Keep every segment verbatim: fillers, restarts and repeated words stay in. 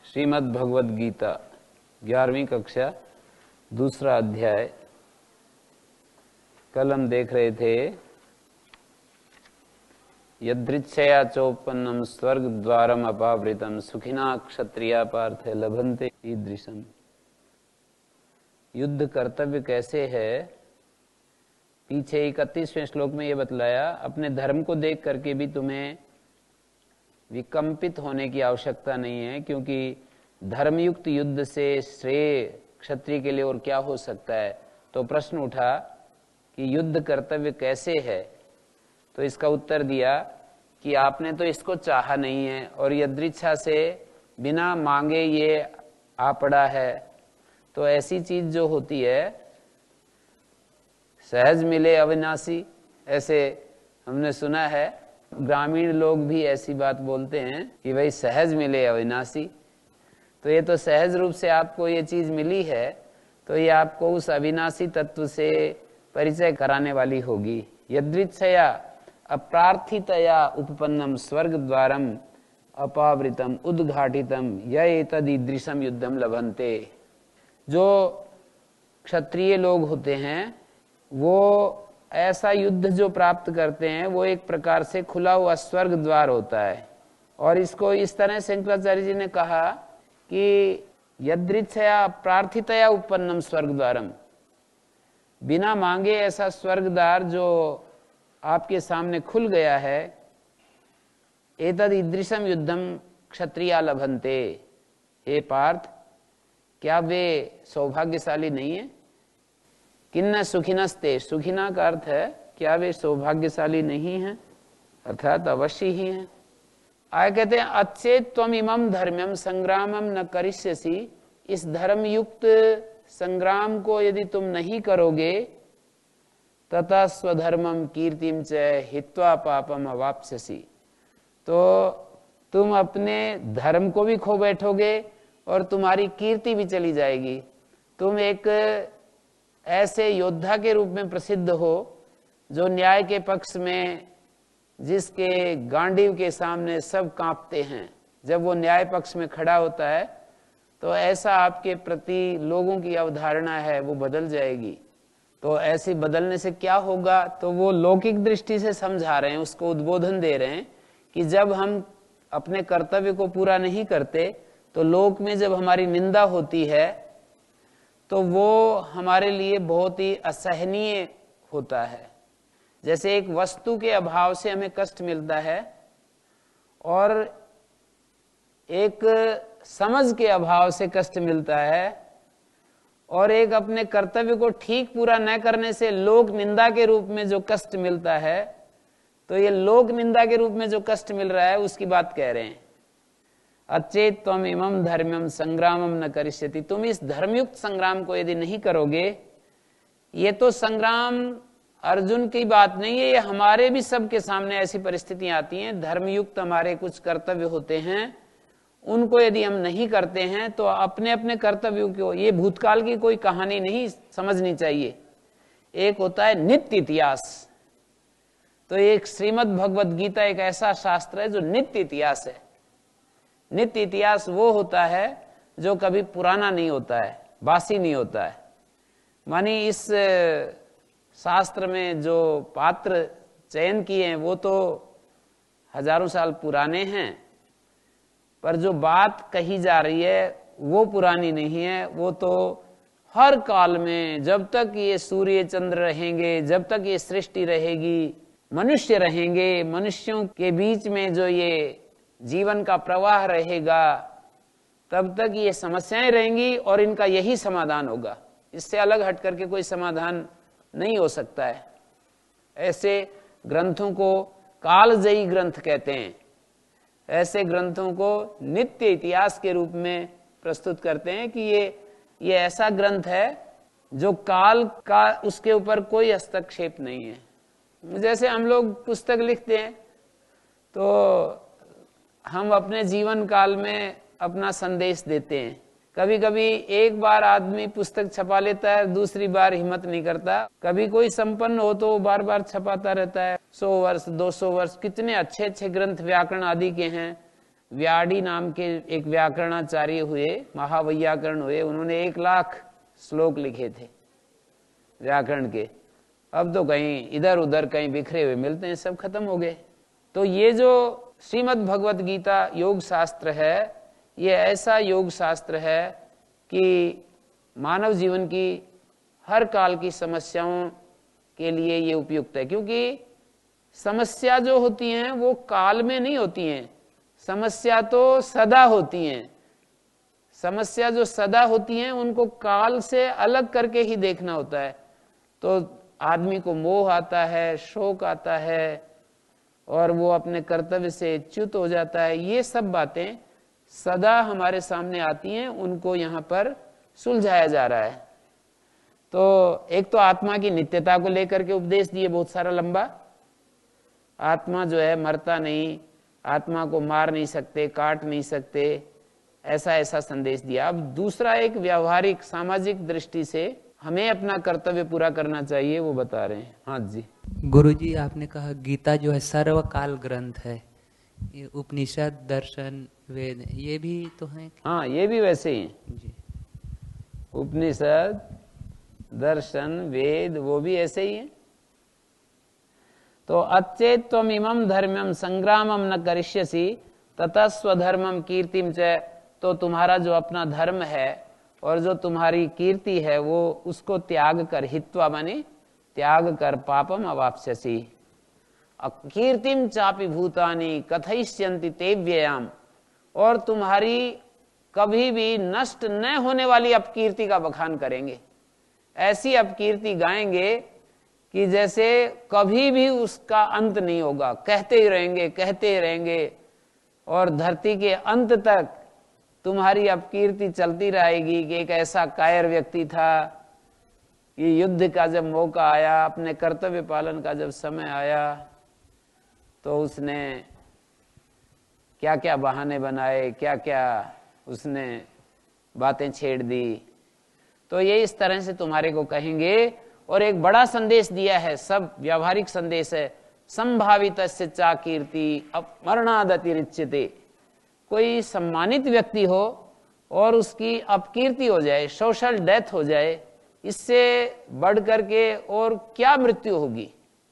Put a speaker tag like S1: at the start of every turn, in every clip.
S1: श्रीमद् भगवद गीता ग्यारहवीं कक्षा दूसरा अध्याय। कल हम देख रहे थे यदृच्छया चोपन्नम स्वर्ग द्वारम अपावृतम सुखिना क्षत्रिया पार्थ लभन्ते ईदृशम। युद्ध कर्तव्य कैसे है, पीछे इकतीसवें श्लोक में ये बतलाया। अपने धर्म को देख करके भी तुम्हें विकंपित होने की आवश्यकता नहीं है, क्योंकि धर्मयुक्त युद्ध से श्रेय क्षत्रिय के लिए और क्या हो सकता है। तो प्रश्न उठा कि युद्ध कर्तव्य कैसे है, तो इसका उत्तर दिया कि आपने तो इसको चाहा नहीं है और यदृच्छा से बिना मांगे ये आ पड़ा है। तो ऐसी चीज जो होती है सहज मिले अविनाशी, ऐसे हमने सुना है। ग्रामीण लोग भी ऐसी बात बोलते हैं कि भाई सहज मिले अविनाशी। तो ये तो सहज रूप से आपको ये चीज मिली है, तो ये आपको उस अविनाशी तत्व से परिचय कराने वाली होगी। यदृच्छया अप्रार्थितया उपपन्नम स्वर्ग द्वारम अपावृतम उद्घाटितम य एतदीदृशम युद्धम लभन्ते। जो क्षत्रिय लोग होते हैं वो ऐसा युद्ध जो प्राप्त करते हैं वो एक प्रकार से खुला हुआ स्वर्ग द्वार होता है। और इसको इस तरह शंकराचार्य जी ने कहा कि यदृच्छया प्रार्थितया उपपन्नम स्वर्ग द्वारम, बिना मांगे ऐसा स्वर्ग द्वार जो आपके सामने खुल गया है। एतद ईदृशम युद्धम क्षत्रिया लभन्ते। हे पार्थ, क्या वे सौभाग्यशाली नहीं है? किन्न सुखिनस्ते, सुखिना का अर्थ है क्या वे सौभाग्यशाली नहीं हैं, अर्थात अवश्य ही हैं। आगे कहते हैं अच्छेत त्वम इमं धर्म्यम संग्रामम न करिष्यसि। इस धर्मयुक्त संग्राम को यदि तुम नहीं करोगे, तथा स्वधर्मम कीर्तिम च हित्वा पापम अवाप्स्यसि, तो तुम अपने धर्म को भी खो बैठोगे और तुम्हारी कीर्ति भी चली जाएगी। तुम एक ऐसे योद्धा के रूप में प्रसिद्ध हो जो न्याय के पक्ष में, जिसके गांडीव के सामने सब कांपते हैं जब वो न्याय पक्ष में खड़ा होता है, तो ऐसा आपके प्रति लोगों की अवधारणा है वो बदल जाएगी। तो ऐसे बदलने से क्या होगा, तो वो लौकिक दृष्टि से समझा रहे हैं, उसको उद्बोधन दे रहे हैं कि जब हम अपने कर्तव्य को पूरा नहीं करते तो लोक में जब हमारी निंदा होती है तो वो हमारे लिए बहुत ही असहनीय होता है। जैसे एक वस्तु के अभाव से हमें कष्ट मिलता है और एक समझ के अभाव से कष्ट मिलता है, और एक अपने कर्तव्य को ठीक पूरा न करने से लोक निंदा के रूप में जो कष्ट मिलता है, तो ये लोक निंदा के रूप में जो कष्ट मिल रहा है उसकी बात कह रहे हैं। अच्छेत त्वम इमं धर्म्यम संग्रामम न करिष्यति। तुम इस धर्मयुक्त संग्राम को यदि नहीं करोगे, ये तो संग्राम अर्जुन की बात नहीं है, ये हमारे भी सबके सामने ऐसी परिस्थितियां आती हैं। धर्मयुक्त हमारे कुछ कर्तव्य होते हैं, उनको यदि हम नहीं करते हैं तो अपने अपने कर्तव्यों को, ये भूतकाल की कोई कहानी नहीं समझनी चाहिए। एक होता है नित्य इतिहास। तो एक श्रीमद् भगवद गीता एक ऐसा शास्त्र है जो नित्य इतिहास है। नित्य इतिहास वो होता है जो कभी पुराना नहीं होता है, बासी नहीं होता है। मानी इस शास्त्र में जो पात्र चयन किए हैं वो तो हजारों साल पुराने हैं, पर जो बात कही जा रही है वो पुरानी नहीं है। वो तो हर काल में, जब तक ये सूर्य चंद्र रहेंगे, जब तक ये सृष्टि रहेगी, मनुष्य रहेंगे, मनुष्यों के बीच में जो ये जीवन का प्रवाह रहेगा, तब तक ये समस्याएं रहेंगी और इनका यही समाधान होगा। इससे अलग हट करके कोई समाधान नहीं हो सकता है। ऐसे ग्रंथों को कालजयी ग्रंथ कहते हैं। ऐसे ग्रंथों को नित्य इतिहास के रूप में प्रस्तुत करते हैं कि ये ये ऐसा ग्रंथ है जो काल का, उसके ऊपर कोई हस्तक्षेप नहीं है। जैसे हम लोग पुस्तक लिखते हैं तो हम अपने जीवन काल में अपना संदेश देते हैं। कभी कभी एक बार आदमी पुस्तक छपा लेता है, दूसरी बार हिम्मत नहीं करता। कभी कोई संपन्न हो तो बार बार छपाता रहता है। सौ वर्ष, दो सौ वर्ष, कितने अच्छे अच्छे ग्रंथ व्याकरण आदि के हैं, व्याडी नाम के एक व्याकरणाचार्य हुए, महावैयाकरण हुए, उन्होंने एक लाख श्लोक लिखे थे व्याकरण के। अब तो कहीं इधर उधर कहीं बिखरे हुए मिलते हैं, सब खत्म हो गए। तो ये जो श्रीमद् भगवत गीता योग शास्त्र है, ये ऐसा योग शास्त्र है कि मानव जीवन की हर काल की समस्याओं के लिए ये उपयुक्त है। क्योंकि समस्या जो होती हैं वो काल में नहीं होती हैं, समस्या तो सदा होती हैं। समस्या जो सदा होती हैं उनको काल से अलग करके ही देखना होता है। तो आदमी को मोह आता है, शोक आता है, और वो अपने कर्तव्य से च्युत हो जाता है। ये सब बातें सदा हमारे सामने आती हैं, उनको यहाँ पर सुलझाया जा रहा है। तो एक तो आत्मा की नित्यता को लेकर के उपदेश दिए बहुत सारा लंबा। आत्मा जो है मरता नहीं, आत्मा को मार नहीं सकते, काट नहीं सकते, ऐसा ऐसा संदेश दिया। अब दूसरा एक व्यवहारिक सामाजिक दृष्टि से हमें अपना कर्तव्य पूरा करना चाहिए, वो बता रहे हैं। हाँ जी।
S2: गुरुजी, आपने कहा गीता जो है सर्वकाल ग्रंथ है, ये उपनिषद, दर्शन, वेद ये भी तो है?
S1: हाँ, ये भी वैसे ही
S2: जी।
S1: उपनिषद, दर्शन, वेद वो भी ऐसे ही है। तो अच्छेत त्वम इमं धर्मम संग्रामम न करिष्यसि ततः स्वधर्मम कीर्तिम च, तो तुम्हारा जो अपना धर्म है और जो तुम्हारी कीर्ति है वो उसको त्याग कर, हित्वा माने त्याग कर, पापम अवाप्स्यसि। कीर्तिम चापि भूतानि कथयिष्यन्ति ते व्ययाम, और तुम्हारी कभी भी नष्ट न होने वाली अपकीर्ति का बखान करेंगे। ऐसी अपकीर्ति गाएंगे कि जैसे कभी भी उसका अंत नहीं होगा, कहते ही रहेंगे कहते ही रहेंगे, और धरती के अंत तक तुम्हारी अपकीर्ति चलती रहेगी कि एक ऐसा कायर व्यक्ति था कि युद्ध का जब मौका आया, अपने कर्तव्य पालन का जब समय आया, तो उसने क्या क्या बहाने बनाए, क्या क्या उसने बातें छेड़ दी। तो ये इस तरह से तुम्हारे को कहेंगे। और एक बड़ा संदेश दिया है, सब व्यावहारिक संदेश है, संभावितस्य चा कीर्ति मरणादतिरिच्यते। कोई सम्मानित व्यक्ति हो और उसकी अपकीर्ति हो जाए, सोशल डेथ हो जाए, इससे बढ़ करके और क्या मृत्यु होगी।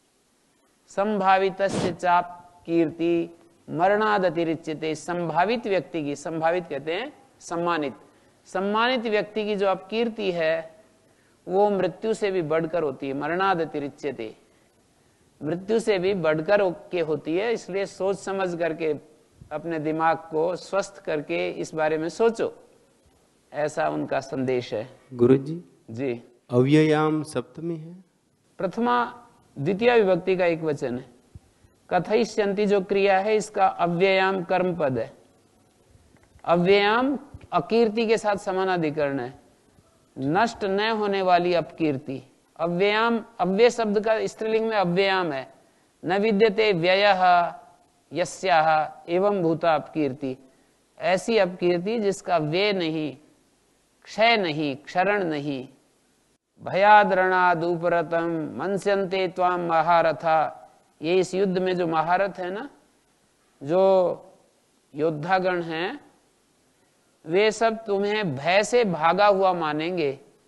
S1: संभावितस्य चा कीर्ति मरणादतिरिच्यते। संभावित व्यक्ति की, संभावित कहते हैं सम्मानित, सम्मानित व्यक्ति की जो अपकीर्ति है वो मृत्यु से भी बढ़कर होती है। मरणादतिरिच्यते, मृत्यु से भी बढ़कर के होती है। इसलिए सोच समझ करके अपने दिमाग को स्वस्थ करके इस बारे में सोचो, ऐसा उनका संदेश है।
S3: गुरुजी
S1: जी,
S3: अव्ययाम सप्तमी है,
S1: प्रथमा द्वितीय विभक्ति का एक वचन है। कथयिष्यन्ति जो क्रिया है इसका अव्ययाम कर्म पद है। अव्ययाम अकीर्ति के साथ समानाधिकरण है, नष्ट न होने वाली अपकीर्ति। अव्ययाम, अव्यय शब्द का स्त्रीलिंग में अव्ययाम है। न विद्यते व्ययः यस्याः एवं भूता अपकीर्ति, ऐसी अपकीर्ति जिसका व्यय नहीं, क्षय नहीं, क्षरण नहीं। भयाद्रणाद उपरतम मंस्यन्ते त्वाम महारथा, ये इस युद्ध में जो महारथ है ना, जो योद्धागण हैं, वे सब तुम्हें भय से भागा हुआ मानेंगे।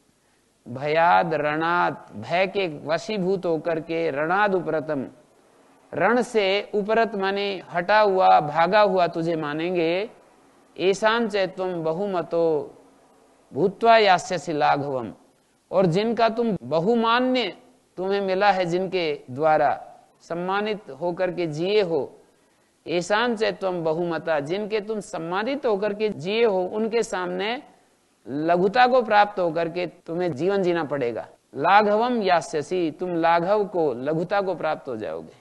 S1: भयाद रणाद, भय के वशीभूत होकर के, रणाद उपरतम, रण से उपरत माने हटा हुआ, भागा हुआ तुझे मानेंगे। ऐसाम चैत्वम बहुमतो भूत्वा यास्यसि लाघवम, और जिनका तुम बहुमान्य तुम्हें मिला है, जिनके द्वारा सम्मानित होकर के जिए हो, ऐसान चैत्वम बहुमता, जिनके तुम सम्मानित होकर के जिए हो, उनके सामने लघुता को प्राप्त होकर के तुम्हें जीवन जीना पड़ेगा। लाघवम यास्यसि, तुम लाघव को, लघुता को प्राप्त हो जाओगे।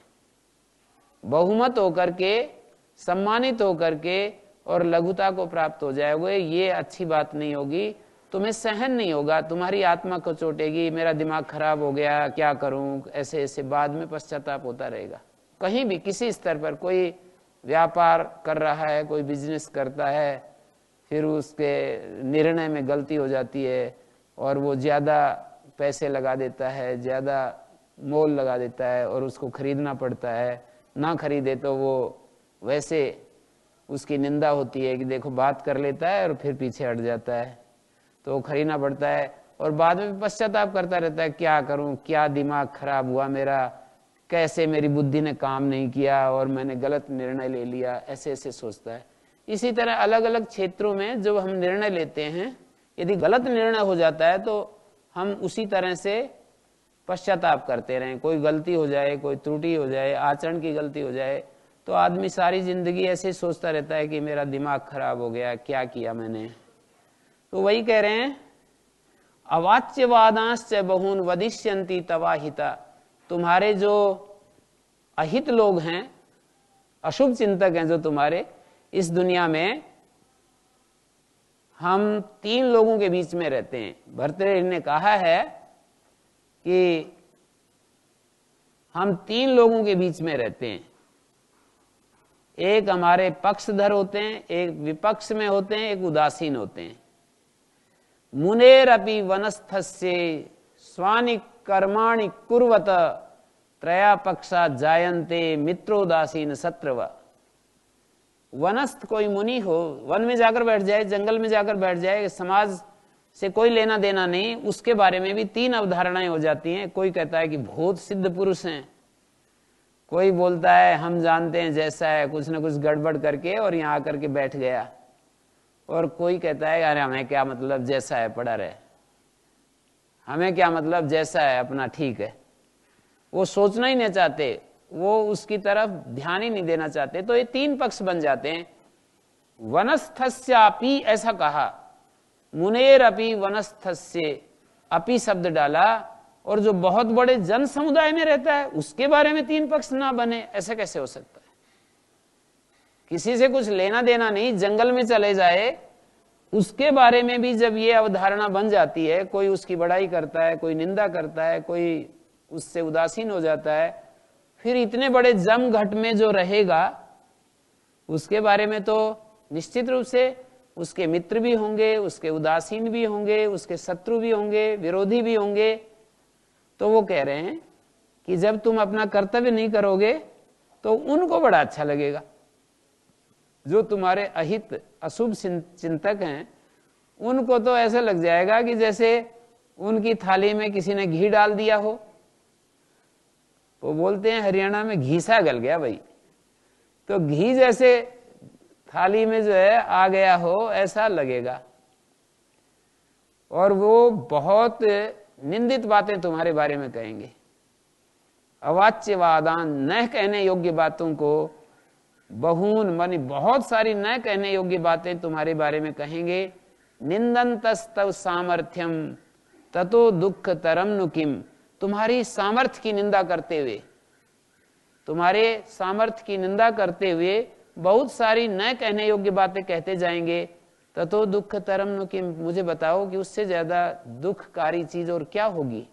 S1: बहुमत होकर के, सम्मानित होकर के और लघुता को प्राप्त हो जाओगे, ये अच्छी बात नहीं होगी। तुम्हें सहन नहीं होगा, तुम्हारी आत्मा को चोटेगी, मेरा दिमाग खराब हो गया, क्या करूं, ऐसे ऐसे बाद में पश्चाताप होता रहेगा। कहीं भी किसी स्तर पर कोई व्यापार कर रहा है, कोई बिजनेस करता है, फिर उसके निर्णय में गलती हो जाती है और वो ज़्यादा पैसे लगा देता है, ज़्यादा मोल लगा देता है और उसको खरीदना पड़ता है। ना खरीदे तो वो वैसे उसकी निंदा होती है कि देखो बात कर लेता है और फिर पीछे हट जाता है, तो वो खरीदना पड़ता है और बाद में पश्चाताप करता रहता है, क्या करूं, क्या दिमाग खराब हुआ मेरा, कैसे मेरी बुद्धि ने काम नहीं किया और मैंने गलत निर्णय ले लिया, ऐसे ऐसे सोचता है। इसी तरह अलग अलग क्षेत्रों में जो हम निर्णय लेते हैं, यदि गलत निर्णय हो जाता है तो हम उसी तरह से पश्चाताप करते रहें। कोई गलती हो जाए, कोई त्रुटि हो जाए, आचरण की गलती हो जाए, तो आदमी सारी जिंदगी ऐसे सोचता रहता है कि मेरा दिमाग खराब हो गया, क्या किया मैंने। तो वही कह रहे हैं, अवाच्यवादांश्च बहून वदिष्यन्ति तवाहिता। तुम्हारे जो अहित लोग हैं, अशुभ चिंतक हैं जो तुम्हारे, इस दुनिया में हम तीन लोगों के बीच में रहते हैं। भर्तृहरि ने कहा है कि हम तीन लोगों के बीच में रहते हैं, एक हमारे पक्षधर होते हैं, एक विपक्ष में होते हैं, एक उदासीन होते हैं। मुनेरपि वनस्थस्य स्वानि कर्माणि कुर्वत त्रया पक्षा जायन्ते मित्रोदासीन शत्रव। वनस्थ कोई मुनि हो, वन में जाकर बैठ जाए, जंगल में जाकर बैठ जाए, समाज से कोई लेना देना नहीं, उसके बारे में भी तीन अवधारणाएं हो जाती हैं। कोई कहता है कि भूत सिद्ध पुरुष हैं, कोई बोलता है हम जानते हैं जैसा है, कुछ ना कुछ गड़बड़ करके और यहाँ आकर के बैठ गया, और कोई कहता है अरे हमें क्या मतलब, जैसा है पड़ा रहे, हमें क्या मतलब, जैसा है अपना ठीक है। वो सोचना ही नहीं चाहते, वो उसकी तरफ ध्यान ही नहीं देना चाहते। तो ये तीन पक्ष बन जाते हैं। वनस्थस्यापि ऐसा कहा, मुनेर अपि वनस्थस्य, अपि शब्द डाला, और जो बहुत बड़े जन समुदाय में रहता है उसके बारे में तीन पक्ष ना बने, ऐसा कैसे हो सकता है। किसी से कुछ लेना देना नहीं, जंगल में चले जाए, उसके बारे में भी जब ये अवधारणा बन जाती है, कोई उसकी बड़ाई करता है, कोई निंदा करता है, कोई उससे उदासीन हो जाता है, फिर इतने बड़े जम घट में जो रहेगा उसके बारे में तो निश्चित रूप से उसके मित्र भी होंगे, उसके उदासीन भी होंगे, उसके शत्रु भी होंगे, विरोधी भी होंगे। तो वो कह रहे हैं कि जब तुम अपना कर्तव्य नहीं करोगे तो उनको बड़ा अच्छा लगेगा, जो तुम्हारे अहित अशुभ चिंतक हैं, उनको तो ऐसा लग जाएगा कि जैसे उनकी थाली में किसी ने घी डाल दिया हो। वो बोलते हैं हरियाणा में घीसा गल गया भाई, तो घी जैसे थाली में जो है आ गया हो, ऐसा लगेगा। और वो बहुत निंदित बातें तुम्हारे बारे में कहेंगे। अवाच्यवादान, न कहने योग्य बातों को, बहून मानी बहुत सारी न कहने योग्य बातें तुम्हारे बारे में कहेंगे। निंदन्तस्तव सामर्थ्यम ततो दुख तरम नु किम, तुम्हारी सामर्थ्य की निंदा करते हुए, तुम्हारे सामर्थ्य की निंदा करते हुए बहुत सारी न कहने योग्य बातें कहते जाएंगे। ततो दुख तरम नु किम, मुझे बताओ कि उससे ज्यादा दुखकारी चीज और क्या होगी।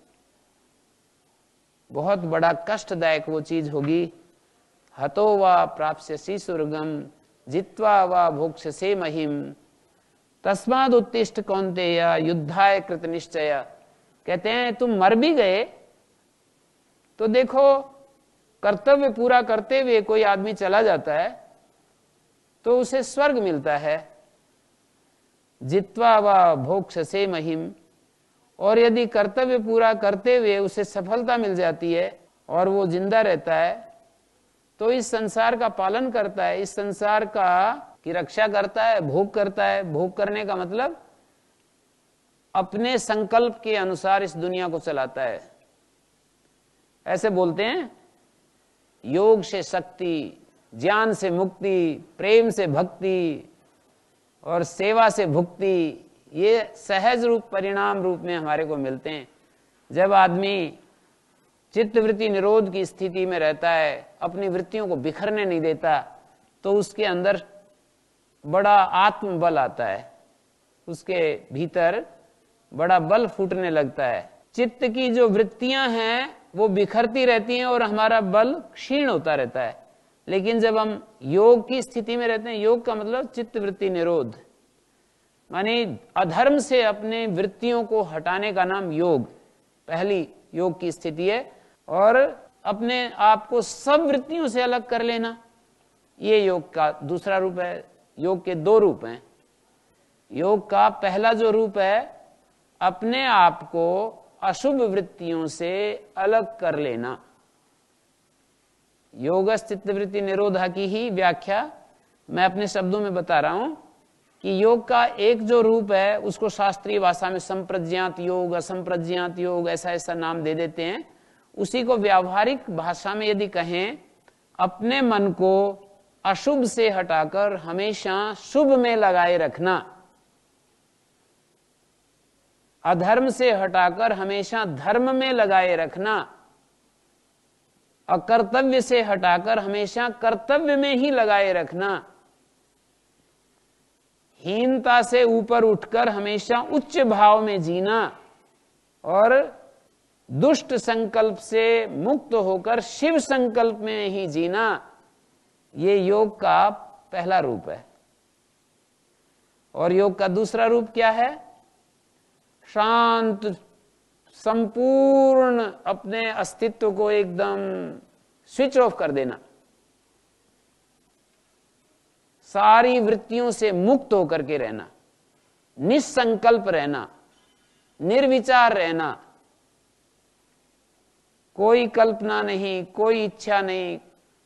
S1: बहुत बड़ा कष्टदायक वो चीज होगी। हतो वा प्राप्स्यसि स्वर्गम जित्वा वा भोक्ष्यसे महिम तस्माद उत्तिष्ठ कौन्तेय युद्धाय कृत निश्चय। कहते हैं तुम मर भी गए तो देखो, कर्तव्य पूरा करते हुए कोई आदमी चला जाता है तो उसे स्वर्ग मिलता है। जित्वा वा भोक्ष्यसे महिम, और यदि कर्तव्य पूरा करते हुए उसे सफलता मिल जाती है और वो जिंदा रहता है तो इस संसार का पालन करता है, इस संसार का की रक्षा करता है, भोग करता है। भोग करने का मतलब अपने संकल्प के अनुसार इस दुनिया को चलाता है। ऐसे बोलते हैं योग से शक्ति, ज्ञान से मुक्ति, प्रेम से भक्ति और सेवा से भुक्ति, ये सहज रूप परिणाम रूप में हमारे को मिलते हैं। जब आदमी चित्तवृत्ति निरोध की स्थिति में रहता है, अपनी वृत्तियों को बिखरने नहीं देता, तो उसके अंदर बड़ा आत्मबल आता है, उसके भीतर बड़ा बल फूटने लगता है। चित्त की जो वृत्तियां हैं वो बिखरती रहती हैं और हमारा बल क्षीण होता रहता है। लेकिन जब हम योग की स्थिति में रहते हैं, योग का मतलब चित्तवृत्ति निरोध, मानी अधर्म से अपने वृत्तियों को हटाने का नाम योग, पहली योग की स्थिति है। और अपने आप को सब वृत्तियों से अलग कर लेना, ये योग का दूसरा रूप है। योग के दो रूप हैं। योग का पहला जो रूप है, अपने आप को अशुभ वृत्तियों से अलग कर लेना। योगस् चित्तवृत्ति निरोधा की ही व्याख्या मैं अपने शब्दों में बता रहा हूं कि योग का एक जो रूप है उसको शास्त्रीय भाषा में संप्रज्ञात योग, असंप्रज्ञात योग, ऐसा ऐसा नाम दे देते हैं। उसी को व्यावहारिक भाषा में यदि कहें, अपने मन को अशुभ से हटाकर हमेशा शुभ में लगाए रखना, अधर्म से हटाकर हमेशा धर्म में लगाए रखना, अकर्तव्य से हटाकर हमेशा कर्तव्य में ही लगाए रखना, हीनता से ऊपर उठकर हमेशा उच्च भाव में जीना और दुष्ट संकल्प से मुक्त होकर शिव संकल्प में ही जीना, ये योग का पहला रूप है। और योग का दूसरा रूप क्या है? शांत, संपूर्ण अपने अस्तित्व को एकदम स्विच ऑफ कर देना, सारी वृत्तियों से मुक्त होकर के रहना, निसंकल्प रहना, निर्विचार रहना, कोई कल्पना नहीं, कोई इच्छा नहीं,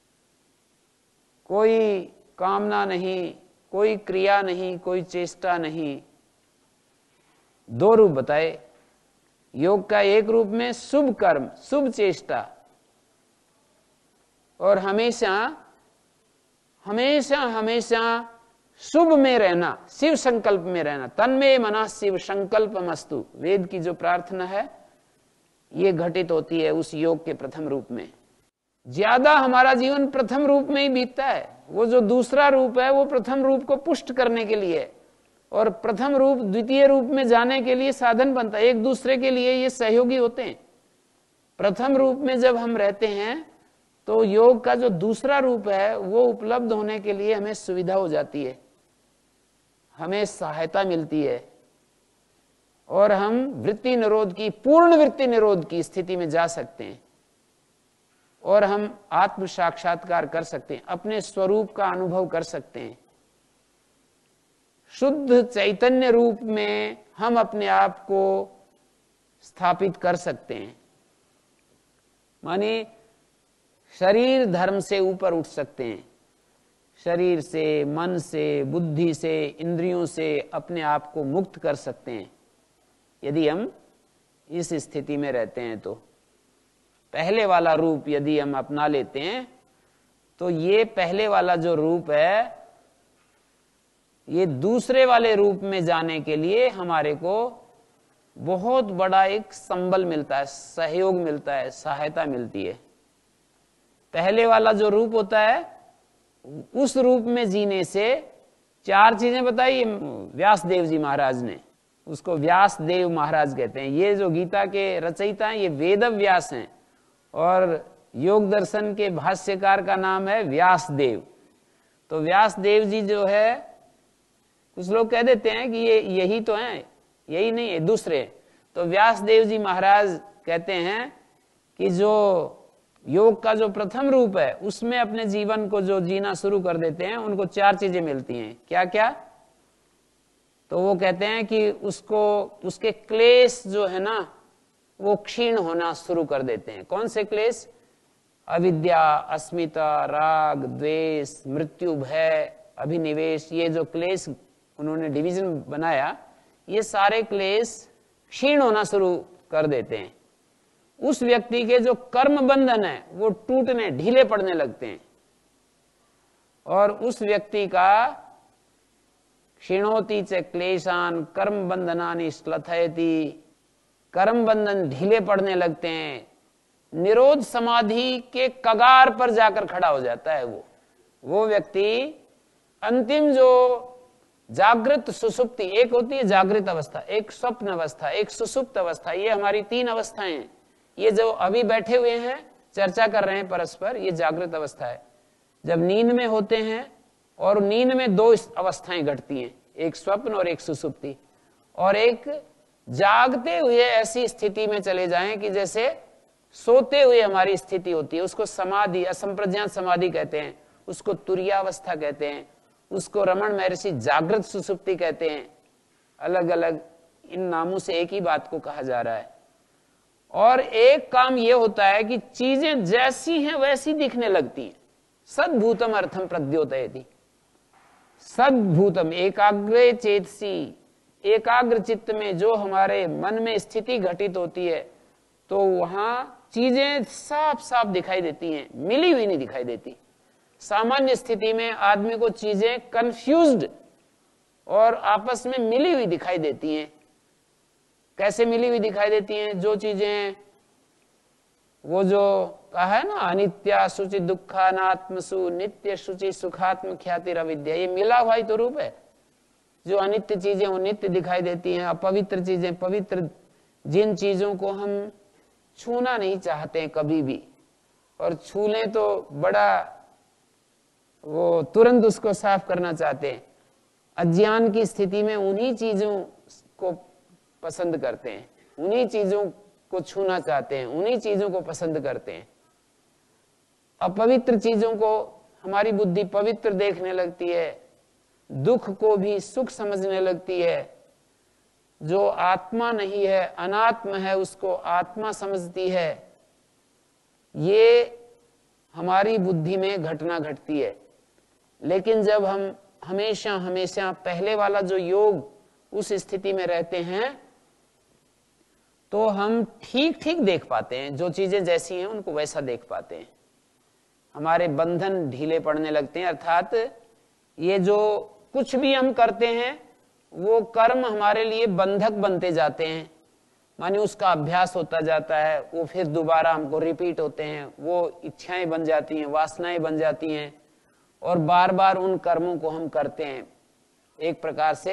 S1: कोई कामना नहीं, कोई क्रिया नहीं, कोई चेष्टा नहीं। दो रूप बताए। योग का एक रूप में शुभ कर्म, शुभ चेष्टा, और हमेशा हमेशा हमेशा शुभ में रहना, शिव संकल्प में रहना। तन्मे मनः शिव संकल्पमस्तु, वेद की जो प्रार्थना है ये घटित होती है उस योग के प्रथम रूप में। ज्यादा हमारा जीवन प्रथम रूप में ही बीतता है। वो जो दूसरा रूप है वो प्रथम रूप को पुष्ट करने के लिए, और प्रथम रूप द्वितीय रूप में जाने के लिए साधन बनता है। एक दूसरे के लिए ये सहयोगी होते हैं। प्रथम रूप में जब हम रहते हैं तो योग का जो दूसरा रूप है वो उपलब्ध होने के लिए हमें सुविधा हो जाती है, हमें सहायता मिलती है, और हम वृत्ति निरोध की, पूर्ण वृत्ति निरोध की स्थिति में जा सकते हैं, और हम आत्म साक्षात्कार कर सकते हैं, अपने स्वरूप का अनुभव कर सकते हैं। शुद्ध चैतन्य रूप में हम अपने आप को स्थापित कर सकते हैं। माने शरीर धर्म से ऊपर उठ सकते हैं। शरीर से, मन से, बुद्धि से, इंद्रियों से अपने आप को मुक्त कर सकते हैं यदि हम इस स्थिति में रहते हैं। तो पहले वाला रूप यदि हम अपना लेते हैं तो ये पहले वाला जो रूप है, ये दूसरे वाले रूप में जाने के लिए हमारे को बहुत बड़ा एक संबल मिलता है, सहयोग मिलता है, सहायता मिलती है। पहले वाला जो रूप होता है उस रूप में जीने से चार चीजें बताई व्यास देव जी महाराज ने, उसको व्यास देव महाराज कहते हैं। ये जो गीता के रचयिता हैं ये वेद व्यास हैं, और योग दर्शन के भाष्यकार का नाम है व्यास देव। तो व्यास देव जी जो है, कुछ लोग कह देते हैं कि ये यही तो हैं, यही नहीं है, दूसरे। तो व्यास देव जी महाराज कहते हैं कि जो योग का जो प्रथम रूप है उसमें अपने जीवन को जो जीना शुरू कर देते हैं उनको चार चीजें मिलती हैं। क्या क्या? तो वो कहते हैं कि उसको, उसके क्लेश जो है ना वो क्षीण होना शुरू कर देते हैं। कौन से क्लेश? अविद्या, अस्मिता, राग, द्वेष, मृत्यु, भय, अभिनिवेश, ये जो क्लेश उन्होंने डिवीजन बनाया, ये सारे क्लेश क्षीण होना शुरू कर देते हैं। उस व्यक्ति के जो कर्म बंधन है वो टूटने, ढीले पड़ने लगते हैं, और उस व्यक्ति का क्षीणोति च क्लेशान कर्म बंधनानि श्लथयति, कर्म बंधन ढीले पड़ने लगते हैं। निरोध समाधि के कगार पर जाकर खड़ा हो जाता है वो वो व्यक्ति। अंतिम जो जागृत सुसुप्ति, एक होती है जागृत अवस्था, एक स्वप्न अवस्था, एक सुसुप्त अवस्था, ये हमारी तीन अवस्थाएं हैं। ये जो अभी बैठे हुए हैं चर्चा कर रहे हैं परस्पर, ये जागृत अवस्था है। जब नींद में होते हैं, और नींद में दो अवस्थाएं घटती हैं, एक स्वप्न और एक सुसुप्ति, और एक जागते हुए ऐसी स्थिति में चले जाएं कि जैसे सोते हुए हमारी स्थिति होती है, उसको समाधि, असंप्रज्ञात समाधि कहते हैं। उसको तुरीयावस्था कहते हैं, उसको रमण महर्षि जागृत सुसुप्ति कहते हैं। अलग अलग इन नामों से एक ही बात को कहा जा रहा है। और एक काम यह होता है कि चीजें जैसी हैं वैसी दिखने लगती हैं। सद्भूतम अर्थम प्रद्योतयति, सद्भूतम एकाग्रे चेतसी, एकाग्र चित्त में जो हमारे मन में स्थिति घटित होती है तो वहां चीजें साफ साफ दिखाई देती हैं, मिली हुई नहीं दिखाई देती। सामान्य स्थिति में आदमी को चीजें कंफ्यूज्ड और आपस में मिली हुई दिखाई देती हैं। कैसे मिली हुई दिखाई देती हैं? जो चीजें वो जो कहा है ना, अनित्या शुचि दुखानात्मसु नित्य शुचि सुखात्म ख्यातिर अविद्या, ये मिला हुआ ही तो रूप है। जो अनित्य चीजें वो नित्य दिखाई देती हैं, अपवित्र चीजें पवित्र। जिन चीजों को हम छूना नहीं चाहते हैं कभी भी, और छू लें तो बड़ा वो तुरंत उसको साफ करना चाहते हैं। अज्ञान की स्थिति में उन्हीं चीजों को पसंद करते हैं, उन्हीं चीजों को छूना चाहते हैं, उन्हीं चीजों को पसंद करते हैं। अपवित्र चीजों को हमारी बुद्धि पवित्र देखने लगती है, दुख को भी सुख समझने लगती है। जो आत्मा नहीं है, अनात्म है, उसको आत्मा समझती है। ये हमारी बुद्धि में घटना घटती है। लेकिन जब हम हमेशा हमेशा पहले वाला जो योग उस स्थिति में रहते हैं तो हम ठीक ठीक देख पाते हैं, जो चीजें जैसी हैं उनको वैसा देख पाते हैं। हमारे बंधन ढीले पड़ने लगते हैं, अर्थात ये जो कुछ भी हम करते हैं वो कर्म हमारे लिए बंधक बनते जाते हैं। माने उसका अभ्यास होता जाता है, वो फिर दोबारा हमको रिपीट होते हैं, वो इच्छाएं बन जाती हैं, वासनाएं बन जाती हैं, और बार बार उन कर्मों को हम करते हैं। एक प्रकार से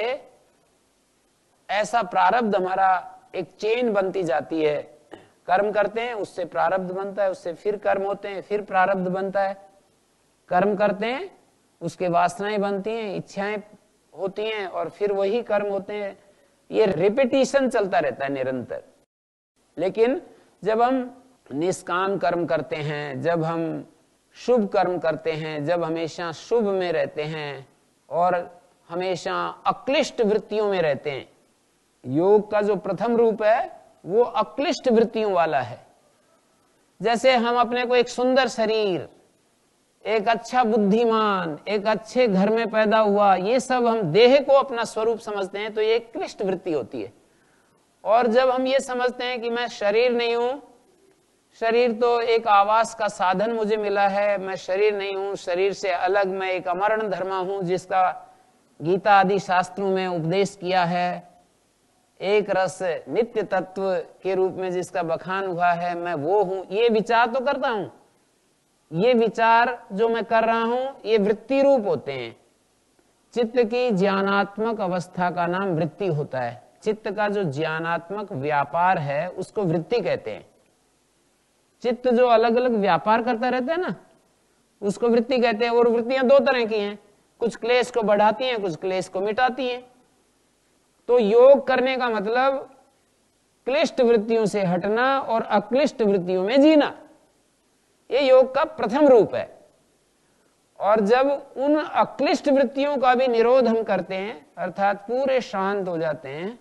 S1: ऐसा प्रारब्ध हमारा एक चेन बनती जाती है। कर्म करते हैं, उससे प्रारब्ध बनता है, उससे फिर कर्म होते हैं, फिर प्रारब्ध बनता है। कर्म करते हैं, उसके वासनाएं बनती हैं, इच्छाएं होती हैं, और फिर वही कर्म होते हैं। ये रिपीटिशन चलता रहता है निरंतर। लेकिन जब हम निष्काम कर्म करते हैं, जब हम शुभ कर्म करते हैं, जब हमेशा शुभ में रहते हैं और हमेशा अक्लिष्ट वृत्तियों में रहते हैं, योग का जो प्रथम रूप है वो अक्लिष्ट वृत्तियों वाला है। जैसे हम अपने को एक सुंदर शरीर, एक अच्छा बुद्धिमान, एक अच्छे घर में पैदा हुआ, ये सब हम देह को अपना स्वरूप समझते हैं, तो ये एक क्लिष्ट वृत्ति होती है। और जब हम ये समझते हैं कि मैं शरीर नहीं हूं, शरीर तो एक आवास का साधन मुझे मिला है, मैं शरीर नहीं हूं, शरीर से अलग मैं एक अमरण धर्मा हूं जिसका गीता आदि शास्त्रों में उपदेश किया है, एक रस नित्य तत्व के रूप में जिसका बखान हुआ है, मैं वो हूं। ये विचार तो करता हूं। ये विचार जो मैं कर रहा हूं ये वृत्ति रूप होते हैं। चित्त की ज्ञानात्मक अवस्था का नाम वृत्ति होता है। चित्त का जो ज्ञानात्मक व्यापार है उसको वृत्ति कहते हैं। चित्त जो अलग अलग व्यापार करता रहता है ना, उसको वृत्ति कहते हैं। और वृत्तियां दो तरह की हैं, कुछ क्लेश को बढ़ाती हैं, कुछ क्लेश को मिटाती हैं। तो योग करने का मतलब क्लिष्ट वृत्तियों से हटना और अक्लिष्ट वृत्तियों में जीना, ये योग का प्रथम रूप है। और जब उन अक्लिष्ट वृत्तियों का भी निरोध हम करते हैं, अर्थात पूरे शांत हो जाते हैं,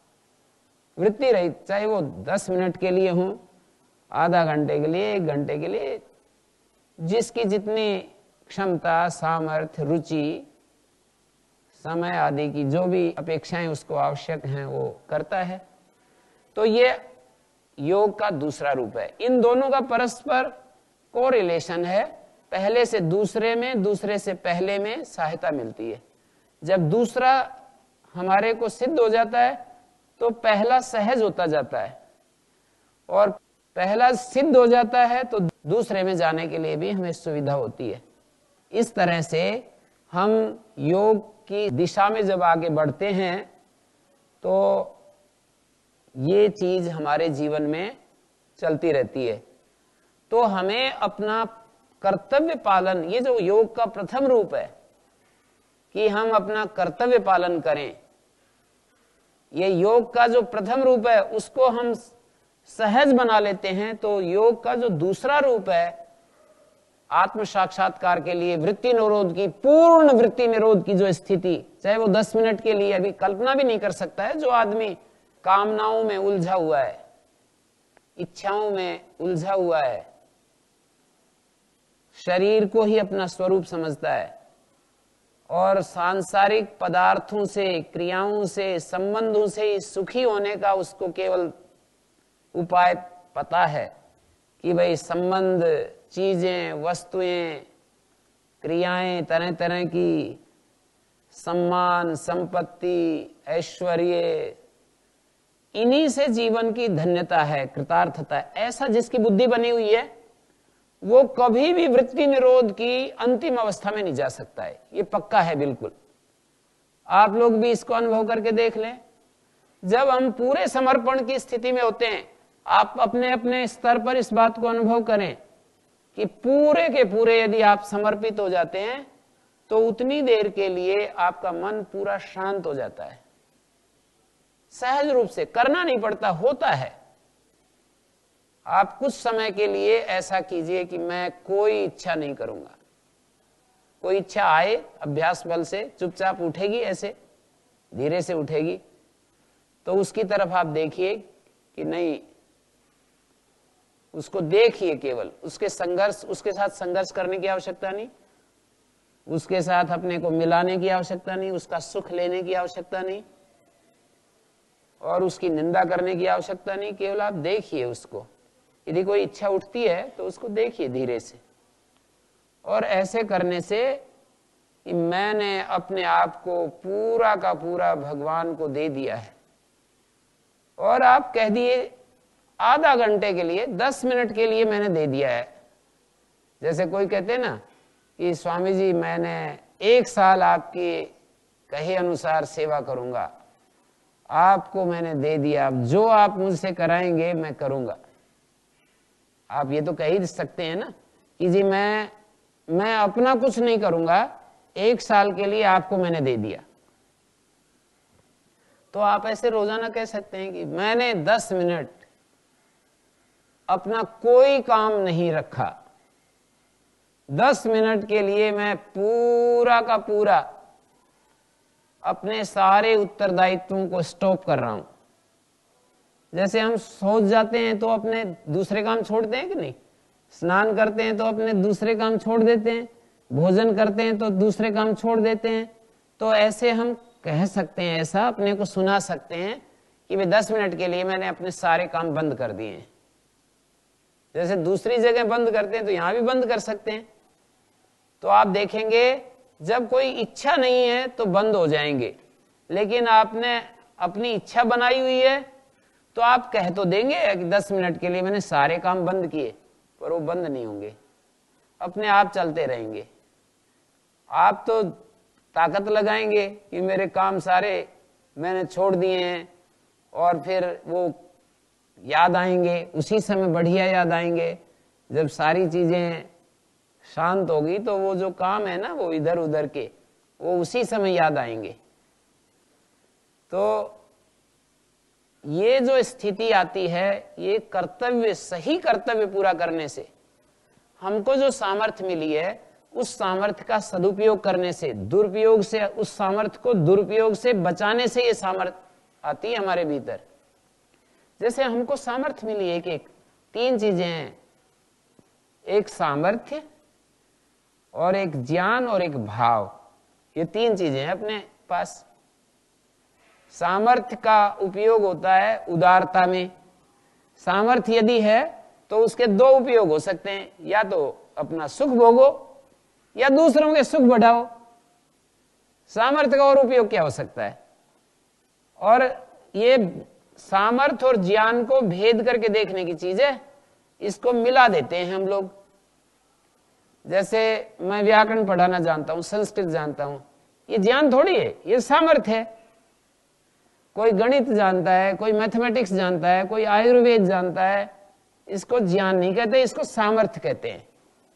S1: वृत्ति रहित, चाहे वो दस मिनट के लिए हो, आधा घंटे के लिए, एक घंटे के लिए, जिसकी जितनी क्षमता, सामर्थ्य, रुचि, समय आदि की जो भी अपेक्षाएं उसको आवश्यक हैं वो करता है। तो ये योग का दूसरा रूप है। इन दोनों का परस्पर कोरिलेशन है। पहले से दूसरे में, दूसरे से पहले में सहायता मिलती है। जब दूसरा हमारे को सिद्ध हो जाता है तो पहला सहज होता जाता है, और पहला सिद्ध हो जाता है तो दूसरे में जाने के लिए भी हमें सुविधा होती है। इस तरह से हम योग की दिशा में जब आगे बढ़ते हैं तो ये चीज हमारे जीवन में चलती रहती है। तो हमें अपना कर्तव्य पालन, ये जो योग का प्रथम रूप है कि हम अपना कर्तव्य पालन करें, ये योग का जो प्रथम रूप है उसको हम सहज बना लेते हैं। तो योग का जो दूसरा रूप है आत्म साक्षात्कार के लिए वृत्ति निरोध की, पूर्ण वृत्ति निरोध की जो स्थिति, चाहे वो दस मिनट के लिए, अभी कल्पना भी नहीं कर सकता है जो आदमी कामनाओं में उलझा हुआ है, इच्छाओं में उलझा हुआ है, शरीर को ही अपना स्वरूप समझता है और सांसारिक पदार्थों से, क्रियाओं से, संबंधों से सुखी होने का उसको केवल उपाय पता है कि भाई संबंध, चीजें, वस्तुएं, क्रियाएं, तरह तरह की, सम्मान, संपत्ति, ऐश्वर्य, इन्हीं से जीवन की धन्यता है, कृतार्थता है। ऐसा जिसकी बुद्धि बनी हुई है वो कभी भी वृत्ति निरोध की अंतिम अवस्था में नहीं जा सकता है, ये पक्का है बिल्कुल। आप लोग भी इसको अनुभव करके देख लें। जब हम पूरे समर्पण की स्थिति में होते हैं, आप अपने अपने स्तर पर इस बात को अनुभव करें कि पूरे के पूरे यदि आप समर्पित हो जाते हैं तो उतनी देर के लिए आपका मन पूरा शांत हो जाता है, सहज रूप से, करना नहीं पड़ता, होता है। आप कुछ समय के लिए ऐसा कीजिए कि मैं कोई इच्छा नहीं करूंगा। कोई इच्छा आए अभ्यास बल से चुपचाप उठेगी, ऐसे धीरे से उठेगी, तो उसकी तरफ आप देखिए कि नहीं, उसको देखिए केवल, उसके संघर्ष, उसके साथ संघर्ष करने की आवश्यकता नहीं, उसके साथ अपने को मिलाने की आवश्यकता नहीं, उसका सुख लेने की आवश्यकता नहीं और उसकी निंदा करने की आवश्यकता नहीं। केवल आप देखिए उसको। यदि कोई इच्छा उठती है तो उसको देखिए धीरे से, और ऐसे करने से कि मैंने अपने आप को पूरा का पूरा भगवान को दे दिया है। और आप कह दिए आधा घंटे के लिए, दस मिनट के लिए मैंने दे दिया है। जैसे कोई कहते हैं ना कि स्वामी जी मैंने एक साल आपके कहे अनुसार सेवा करूंगा, आपको मैंने दे दिया, अब जो आप मुझसे कराएंगे मैं करूंगा। आप ये तो कह ही सकते हैं ना कि जी मैं मैं अपना कुछ नहीं करूंगा, एक साल के लिए आपको मैंने दे दिया। तो आप ऐसे रोजाना कह सकते हैं कि मैंने दस मिनट अपना कोई काम नहीं रखा, दस मिनट के लिए मैं पूरा का पूरा अपने सारे उत्तरदायित्वों को स्टॉप कर रहा हूं। जैसे हम सोच जाते हैं तो अपने दूसरे काम छोड़ते हैं कि नहीं, स्नान करते हैं तो अपने दूसरे काम छोड़ देते हैं, भोजन करते हैं तो दूसरे काम छोड़ देते हैं। तो ऐसे हम कह सकते हैं, ऐसा अपने को सुना सकते हैं कि भाई दस मिनट के लिए मैंने अपने सारे काम बंद कर दिए हैं। जैसे दूसरी जगह बंद करते हैं तो यहां भी बंद कर सकते हैं। तो आप देखेंगे जब कोई इच्छा नहीं है तो बंद हो जाएंगे, लेकिन आपने अपनी इच्छा बनाई हुई है तो आप कह तो देंगे कि दस मिनट के लिए मैंने सारे काम बंद किए, पर वो बंद नहीं होंगे, अपने आप चलते रहेंगे। आप तो ताकत लगाएंगे कि मेरे काम सारे मैंने छोड़ दिए हैं, और फिर वो याद आएंगे उसी समय, बढ़िया याद आएंगे। जब सारी चीजें शांत होगी तो वो जो काम है ना वो इधर उधर के, वो उसी समय याद आएंगे। तो ये जो स्थिति आती है, ये कर्तव्य, सही कर्तव्य पूरा करने से हमको जो सामर्थ्य मिली है, उस सामर्थ्य का सदुपयोग करने से, दुरुपयोग से, उस सामर्थ्य को दुरुपयोग से बचाने से ये सामर्थ्य आती है हमारे भीतर। जैसे हमको सामर्थ्य मिली एक एक तीन चीजें हैं, एक सामर्थ्य और एक ज्ञान और एक भाव, ये तीन चीजें हैं अपने पास। सामर्थ्य का उपयोग होता है उदारता में। सामर्थ्य यदि है तो उसके दो उपयोग हो सकते हैं, या तो अपना सुख भोगो या दूसरों के सुख बढ़ाओ। सामर्थ्य का और उपयोग क्या हो सकता है? और ये सामर्थ्य और ज्ञान को भेद करके देखने की चीज है, इसको मिला देते हैं हम लोग। जैसे मैं व्याकरण पढ़ाना जानता हूं, संस्कृत जानता हूं, ये ज्ञान थोड़ी है, ये सामर्थ्य है। कोई गणित जानता है, कोई मैथमेटिक्स जानता है, कोई आयुर्वेद जानता है, इसको ज्ञान नहीं कहते, इसको सामर्थ्य कहते हैं।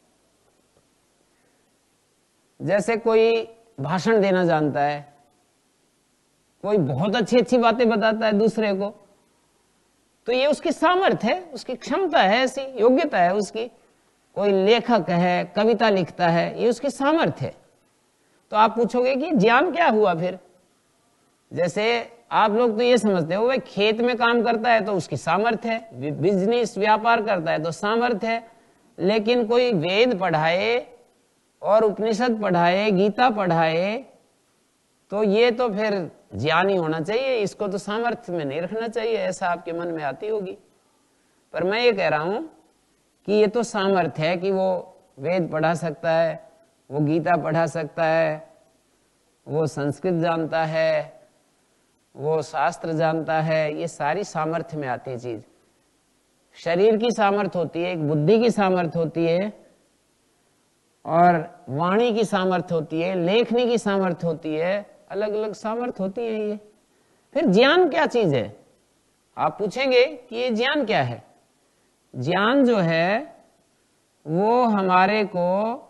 S1: जैसे कोई भाषण देना जानता है, कोई बहुत अच्छी अच्छी बातें बताता है दूसरे को, तो ये उसकी सामर्थ्य है, उसकी क्षमता है, ऐसी योग्यता है उसकी। कोई लेखक है, कविता लिखता है, ये उसकी सामर्थ्य है। तो आप पूछोगे कि ज्ञान क्या हुआ फिर? जैसे आप लोग तो ये समझते हो भाई खेत में काम करता है तो उसकी सामर्थ्य है, बिजनेस व्यापार करता है तो सामर्थ्य है, लेकिन कोई वेद पढ़ाए और उपनिषद पढ़ाए, गीता पढ़ाए, तो ये तो फिर ज्ञान ही होना चाहिए, इसको तो सामर्थ्य में नहीं रखना चाहिए, ऐसा आपके मन में आती होगी। पर मैं ये कह रहा हूं कि ये तो सामर्थ्य है कि वो वेद पढ़ा सकता है, वो गीता पढ़ा सकता है, वो संस्कृत जानता है, वो शास्त्र जानता है, ये सारी सामर्थ्य में आती है चीज। शरीर की सामर्थ्य होती है, एक बुद्धि की सामर्थ्य होती है, और वाणी की सामर्थ्य होती है, लेखनी की सामर्थ्य होती है, अलग अलग सामर्थ्य होती है ये। फिर ज्ञान क्या चीज है? आप पूछेंगे कि ये ज्ञान क्या है? ज्ञान जो है वो हमारे को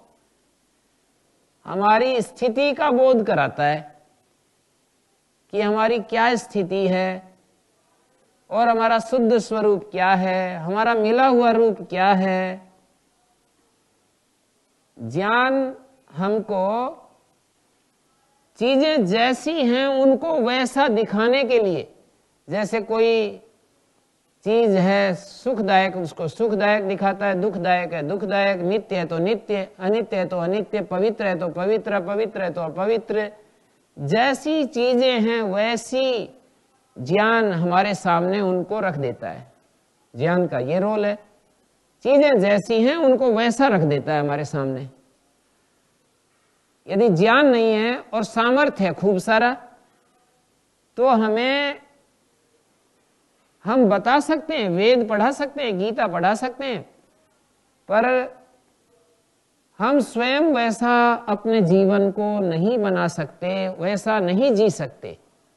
S1: हमारी स्थिति का बोध कराता है कि हमारी क्या स्थिति है और हमारा शुद्ध स्वरूप क्या है, हमारा मिला हुआ रूप क्या है। ज्ञान हमको चीजें जैसी हैं उनको वैसा दिखाने के लिए, जैसे कोई चीज है सुखदायक, उसको सुखदायक दिखाता है, दुखदायक है दुखदायक, नित्य है तो नित्य, अनित्य है तो अनित्य, पवित्र है तो पवित्र, पवित्र है तो अपवित्र। जैसी चीजें हैं वैसी ज्ञान हमारे सामने उनको रख देता है। ज्ञान का ये रोल है, चीजें जैसी हैं उनको वैसा रख देता है हमारे सामने। यदि ज्ञान नहीं है और सामर्थ्य है खूब सारा, तो हमें हम बता सकते हैं, वेद पढ़ा सकते हैं, गीता पढ़ा सकते हैं, पर हम स्वयं वैसा अपने जीवन को नहीं बना सकते, वैसा नहीं जी सकते।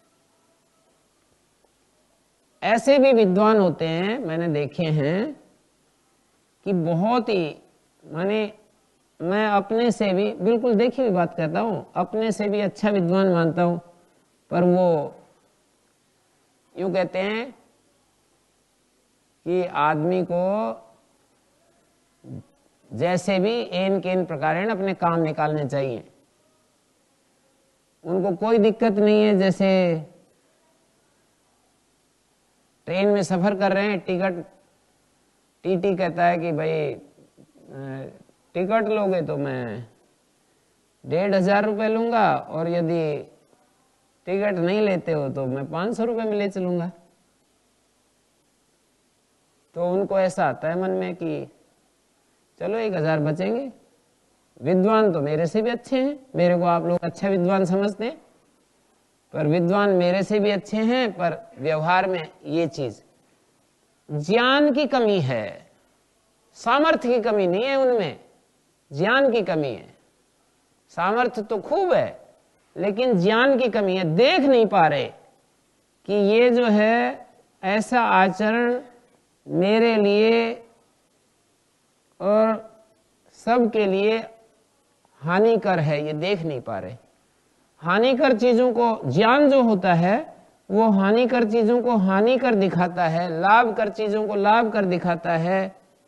S1: ऐसे भी विद्वान होते हैं, मैंने देखे हैं कि बहुत ही, माने मैं अपने से भी, बिल्कुल देखी हुई बात करता हूँ, अपने से भी अच्छा विद्वान मानता हूँ, पर वो यूं कहते हैं कि आदमी को जैसे भी एन केन प्रकार अपने काम निकालने चाहिए। उनको कोई दिक्कत नहीं है, जैसे ट्रेन में सफर कर रहे हैं, टिकट टीटी कहता है कि भाई टिकट लोगे तो मैं डेढ़ हजार रुपये लूंगा, और यदि टिकट नहीं लेते हो तो मैं पाँच सौ रुपये में ले चलूंगा। तो उनको ऐसा आता है मन में कि चलो एक हजार बचेंगे। विद्वान तो मेरे से भी अच्छे हैं, मेरे को आप लोग अच्छा विद्वान समझते हैं, पर विद्वान मेरे से भी अच्छे हैं, पर व्यवहार में ये चीज ज्ञान की कमी है, सामर्थ्य की कमी नहीं है उनमें, ज्ञान की कमी है। सामर्थ्य तो खूब है लेकिन ज्ञान की कमी है, देख नहीं पा रहे कि ये जो है ऐसा आचरण मेरे लिए और सबके लिए हानिकर है, ये देख नहीं पा रहे। हानिकर चीजों को, ज्ञान जो होता है वो हानिकर चीजों को हानिकर दिखाता है, लाभ कर चीजों को लाभ कर दिखाता है।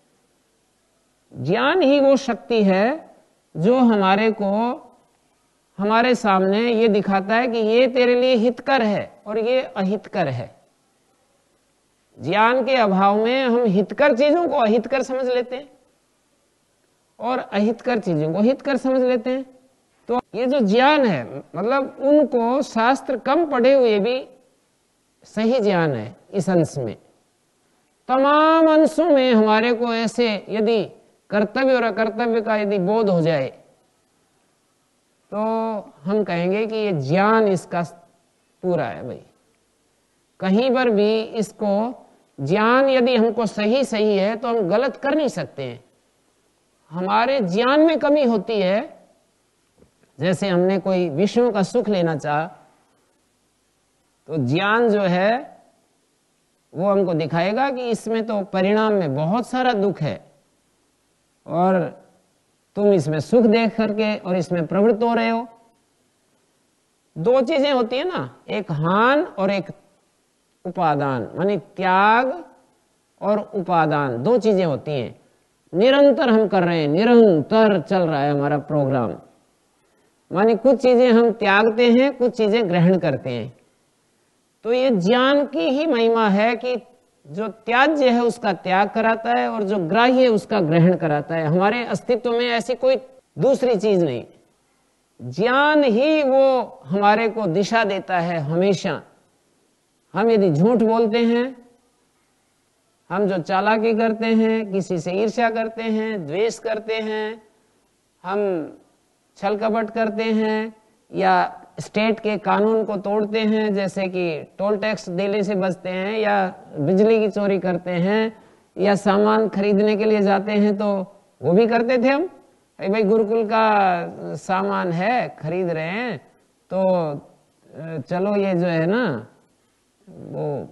S1: ज्ञान ही वो शक्ति है जो हमारे को, हमारे सामने ये दिखाता है कि ये तेरे लिए हितकर है और ये अहितकर है। ज्ञान के अभाव में हम हितकर चीजों को अहितकर समझ लेते हैं और अहितकर चीजों को हितकर समझ लेते हैं। तो ये जो ज्ञान है, मतलब उनको शास्त्र कम पढ़े हुए भी सही ज्ञान है इस अंश में। तमाम अंशों में हमारे को ऐसे यदि कर्तव्य और अकर्तव्य का यदि बोध हो जाए तो हम कहेंगे कि ये ज्ञान इसका पूरा है भाई। कहीं पर भी इसको ज्ञान यदि हमको सही सही है तो हम गलत कर नहीं सकते हैं। हमारे ज्ञान में कमी होती है, जैसे हमने कोई विष्णु का सुख लेना चाहा तो ज्ञान जो है वो हमको दिखाएगा कि इसमें तो परिणाम में बहुत सारा दुख है और तुम इसमें सुख देख करके और इसमें प्रवृत्त हो रहे हो। दो चीजें होती है ना, एक हान और एक उपादान, मानी त्याग और उपादान, दो चीजें होती हैं।
S4: निरंतर हम कर रहे हैं, निरंतर चल रहा है हमारा प्रोग्राम। माने कुछ चीजें हम त्यागते हैं, कुछ चीजें ग्रहण करते हैं। तो ये ज्ञान की ही महिमा है कि जो त्याज्य है उसका त्याग कराता है और जो ग्राह्य है उसका ग्रहण कराता है। हमारे अस्तित्व में ऐसी कोई दूसरी चीज नहीं, ज्ञान ही वो हमारे को दिशा देता है हमेशा। हम यदि झूठ बोलते हैं, हम जो चालाकी करते हैं, किसी से ईर्ष्या करते हैं, द्वेष करते हैं, हम छल कपट करते हैं या स्टेट के कानून को तोड़ते हैं, जैसे कि टोल टैक्स देने से बचते हैं या बिजली की चोरी करते हैं या सामान खरीदने के लिए जाते हैं, तो वो भी करते थे हम। अरे भाई गुरुकुल का सामान है, खरीद रहे हैं, तो चलो ये जो है ना वो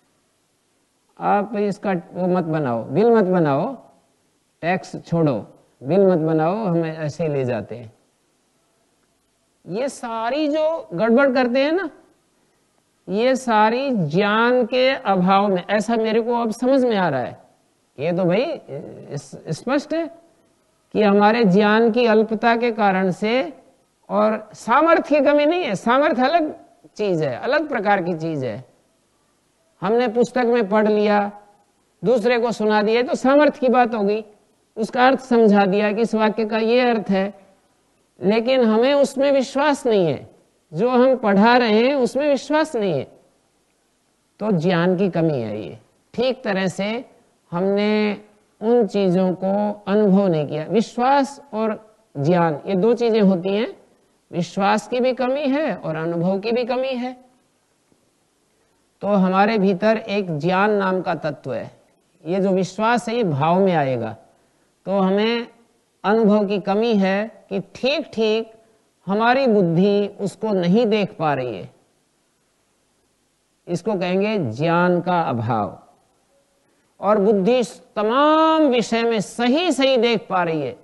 S4: आप इसका वो मत बनाओ, बिल मत बनाओ, टैक्स छोड़ो, बिल मत बनाओ, हम ऐसे ही ले जाते हैं। ये सारी जो गड़बड़ करते हैं ना, ये सारी ज्ञान के अभाव में, ऐसा मेरे को अब समझ में आ रहा है। ये तो भाई स्पष्ट है कि हमारे ज्ञान की अल्पता के कारण से, और सामर्थ्य की कमी नहीं है, सामर्थ्य अलग चीज है, अलग प्रकार की चीज है। हमने पुस्तक में पढ़ लिया, दूसरे को सुना दिया, तो सामर्थ्य की बात होगी, उसका अर्थ समझा दिया कि इस वाक्य का ये अर्थ है, लेकिन हमें उसमें विश्वास नहीं है, जो हम पढ़ा रहे हैं उसमें विश्वास नहीं है, तो ज्ञान की कमी है ये। ठीक तरह से हमने उन चीजों को अनुभव नहीं किया। विश्वास और ज्ञान ये दो चीजें होती हैं, विश्वास की भी कमी है और अनुभव की भी कमी है। तो हमारे भीतर एक ज्ञान नाम का तत्व है, ये जो विश्वास है ये भाव में आएगा। तो हमें अनुभव की कमी है कि ठीक ठीक हमारी बुद्धि उसको नहीं देख पा रही है, इसको कहेंगे ज्ञान का अभाव। और बुद्धि तमाम विषय में सही सही देख पा रही है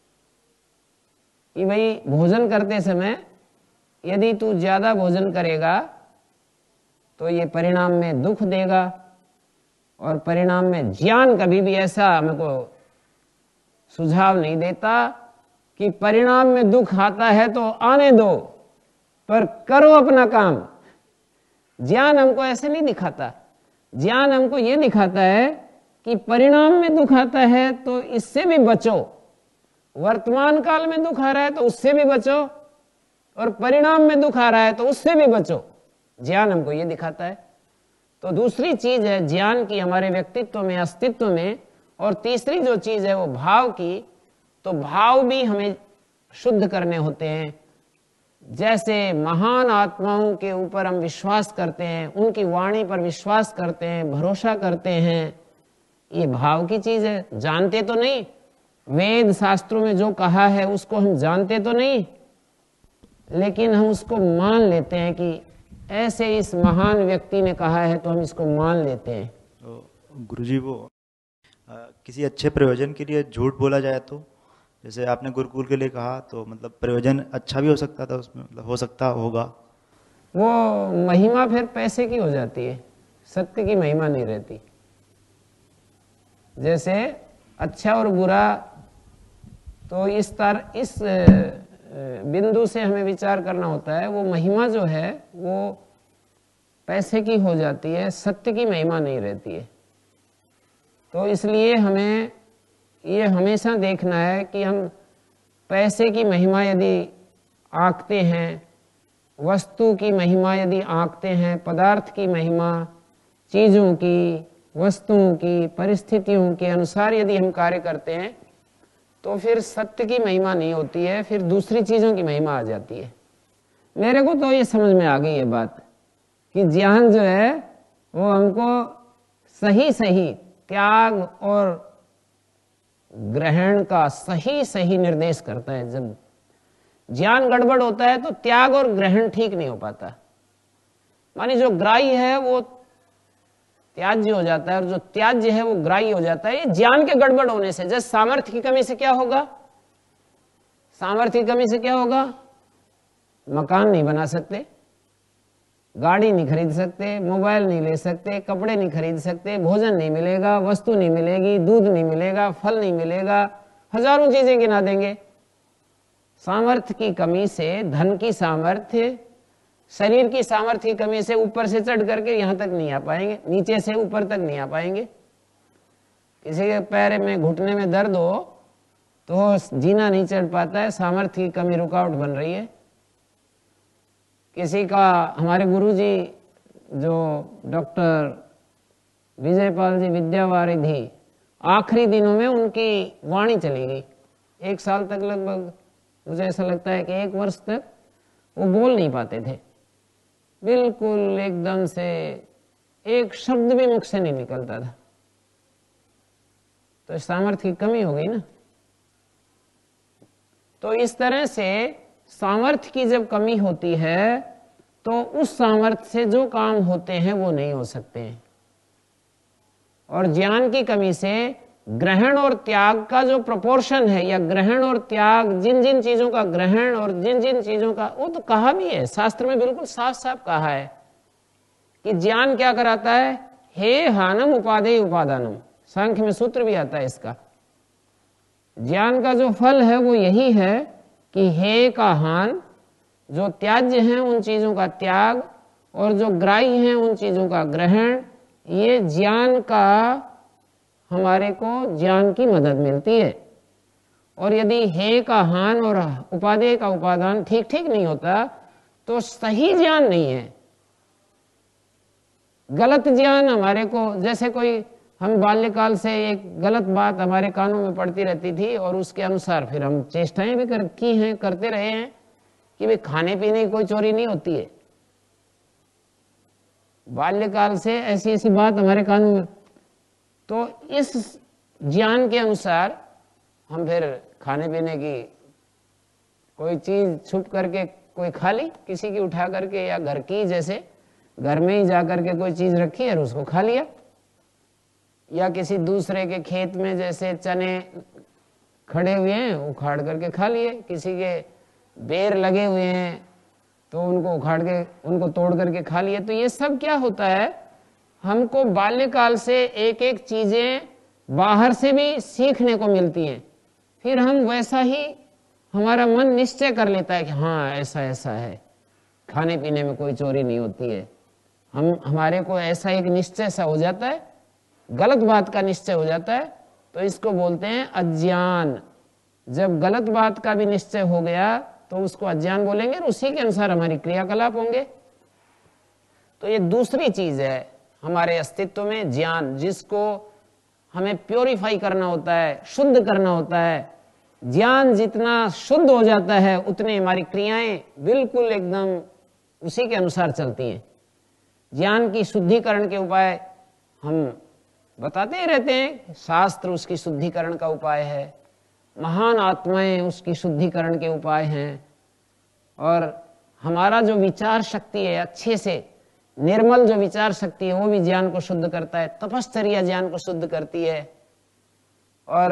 S4: कि भाई भोजन करते समय यदि तू ज्यादा भोजन करेगा तो ये परिणाम में दुख देगा, और परिणाम में ज्ञान कभी भी ऐसा हमको सुझाव नहीं देता कि परिणाम में दुख आता है तो आने दो, पर करो अपना काम। ज्ञान हमको ऐसे नहीं दिखाता, ज्ञान हमको ये दिखाता है कि परिणाम में दुख आता है तो इससे भी बचो, वर्तमान काल में दुख आ रहा है तो उससे भी बचो, और परिणाम में दुख आ रहा है तो उससे भी बचो। ज्ञान हमको ये दिखाता है। तो दूसरी चीज है ज्ञान की हमारे व्यक्तित्व में, अस्तित्व में, और तीसरी जो चीज है वो भाव की। तो भाव भी हमें शुद्ध करने होते हैं। जैसे महान आत्माओं के ऊपर हम विश्वास करते हैं, उनकी वाणी पर विश्वास करते हैं, भरोसा करते हैं, ये भाव की चीज है। जानते तो नहीं, वेद शास्त्रों में जो कहा है उसको हम जानते तो नहीं, लेकिन हम उसको मान लेते हैं कि ऐसे इस महान व्यक्ति ने कहा है तो हम इसको मान लेते हैं।
S5: तो गुरुजी वो आ, किसी अच्छे प्रयोजन के लिए झूठ बोला जाए तो, जैसे आपने गुरुकुल के लिए कहा, तो मतलब प्रयोजन अच्छा भी हो सकता था उसमें, मतलब हो सकता होगा।
S4: वो महिमा फिर पैसे की हो जाती है, सत्य की महिमा नहीं रहती। जैसे अच्छा और बुरा, तो इस तरह इस बिंदु से हमें विचार करना होता है। वो महिमा जो है वो पैसे की हो जाती है, सत्य की महिमा नहीं रहती है। तो इसलिए हमें ये हमेशा देखना है कि हम पैसे की महिमा यदि आंकते हैं, वस्तु की महिमा यदि आंकते हैं, पदार्थ की महिमा, चीज़ों की, वस्तुओं की, परिस्थितियों के अनुसार यदि हम कार्य करते हैं, तो फिर सत्य की महिमा नहीं होती है, फिर दूसरी चीज़ों की महिमा आ जाती है। मेरे को तो ये समझ में आ गई ये बात कि ज्ञान जो है वो हमको सही सही त्याग और ग्रहण का सही सही निर्देश करता है। जब ज्ञान गड़बड़ होता है तो त्याग और ग्रहण ठीक नहीं हो पाता। मानी जो ग्राह्य है वो त्याज्य हो जाता है, और जो त्याज्य है वो ग्राह्य हो जाता है। ये ज्ञान के गड़बड़ होने से। जैसे सामर्थ्य की कमी से क्या होगा, सामर्थ्य की कमी से क्या होगा, मकान नहीं बना सकते, गाड़ी नहीं खरीद सकते, मोबाइल नहीं ले सकते, कपड़े नहीं खरीद सकते, भोजन नहीं मिलेगा, वस्तु नहीं मिलेगी, दूध नहीं मिलेगा, फल नहीं मिलेगा, हजारों चीजें गिना देंगे। सामर्थ्य की कमी से, धन की सामर्थ्य, शरीर की सामर्थ्य की कमी से ऊपर से चढ़ करके यहां तक नहीं आ पाएंगे, नीचे से ऊपर तक नहीं आ पाएंगे। किसी के पैर में, घुटने में दर्द हो तो जीना नहीं चढ़ पाता है, सामर्थ्य की कमी रुकावट बन रही है। किसी का, हमारे गुरुजी जो डॉक्टर विजयपाल जी विद्यावारिधि, आखिरी दिनों में उनकी वाणी चली गई। एक साल तक लगभग, मुझे ऐसा लगता है कि एक वर्ष तक वो बोल नहीं पाते थे, बिल्कुल एकदम से एक शब्द भी मुख से नहीं निकलता था। तो सामर्थ्य की कमी हो गई ना। तो इस तरह से सामर्थ्य की जब कमी होती है तो उस सामर्थ्य से जो काम होते हैं वो नहीं हो सकते हैं। और ज्ञान की कमी से ग्रहण और त्याग का जो प्रोपोर्शन है, या ग्रहण और त्याग, जिन जिन चीजों का ग्रहण और जिन जिन चीजों का, वो तो कहा भी है शास्त्र में, बिल्कुल साफ साफ कहा है कि ज्ञान क्या कराता है, हे हानम उपादेय उपादानम। सांख्य में सूत्र भी आता है इसका। ज्ञान का जो फल है वो यही है कि हे का हान, जो त्याज्य हैं उन चीजों का त्याग, और जो ग्राह्य हैं उन चीजों का ग्रहण। ये ज्ञान का, हमारे को ज्ञान की मदद मिलती है। और यदि हे का हान और उपादेय का उपादान ठीक ठीक नहीं होता तो सही ज्ञान नहीं है, गलत ज्ञान हमारे को, जैसे कोई, हम बाल्यकाल से एक गलत बात हमारे कानों में पड़ती रहती थी और उसके अनुसार फिर हम चेष्टाएं भी कर की हैं, करते रहे हैं कि भाई खाने पीने की कोई चोरी नहीं होती है। बाल्यकाल से ऐसी ऐसी बात हमारे कानों में, तो इस ज्ञान के अनुसार हम फिर खाने पीने की कोई चीज छुप करके कोई खा ली, किसी की उठा करके, या घर की, जैसे घर में ही जा करके कोई चीज रखी और उसको खा लिया, या किसी दूसरे के खेत में जैसे चने खड़े हुए हैं उखाड़ करके खा लिए, किसी के बेर लगे हुए हैं तो उनको उखाड़ के, उनको तोड़ करके खा लिए। तो ये सब क्या होता है, हमको बाल्यकाल से एक एक चीजें बाहर से भी सीखने को मिलती हैं, फिर हम वैसा ही, हमारा मन निश्चय कर लेता है कि हाँ ऐसा ऐसा है, खाने पीने में कोई चोरी नहीं होती है। हम, हमारे को ऐसा एक निश्चय सा हो जाता है, गलत बात का निश्चय हो जाता है, तो इसको बोलते हैं अज्ञान। जब गलत बात का भी निश्चय हो गया तो उसको अज्ञान बोलेंगे, और उसी के अनुसार हमारी क्रियाकलाप होंगे। तो ये दूसरी चीज है हमारे अस्तित्व में, ज्ञान, जिसको हमें प्योरीफाई करना होता है, शुद्ध करना होता है। ज्ञान जितना शुद्ध हो जाता है उतने हमारी क्रियाएं बिल्कुल एकदम उसी के अनुसार चलती हैं। ज्ञान की शुद्धिकरण के उपाय हम बताते ही रहते हैं, शास्त्र उसकी शुद्धिकरण का उपाय है, महान आत्माएं उसकी शुद्धिकरण के उपाय हैं, और हमारा जो विचार शक्ति है, अच्छे से निर्मल जो विचार शक्ति है, वो भी ज्ञान को शुद्ध करता है। तपश्चर्या ज्ञान को शुद्ध करती है, और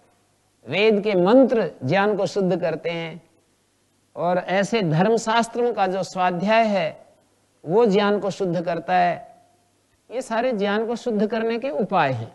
S4: वेद के मंत्र ज्ञान को शुद्ध करते हैं, और ऐसे धर्मशास्त्रों का जो स्वाध्याय है वो ज्ञान को शुद्ध करता है। ये सारे ज्ञान को शुद्ध करने के उपाय हैं।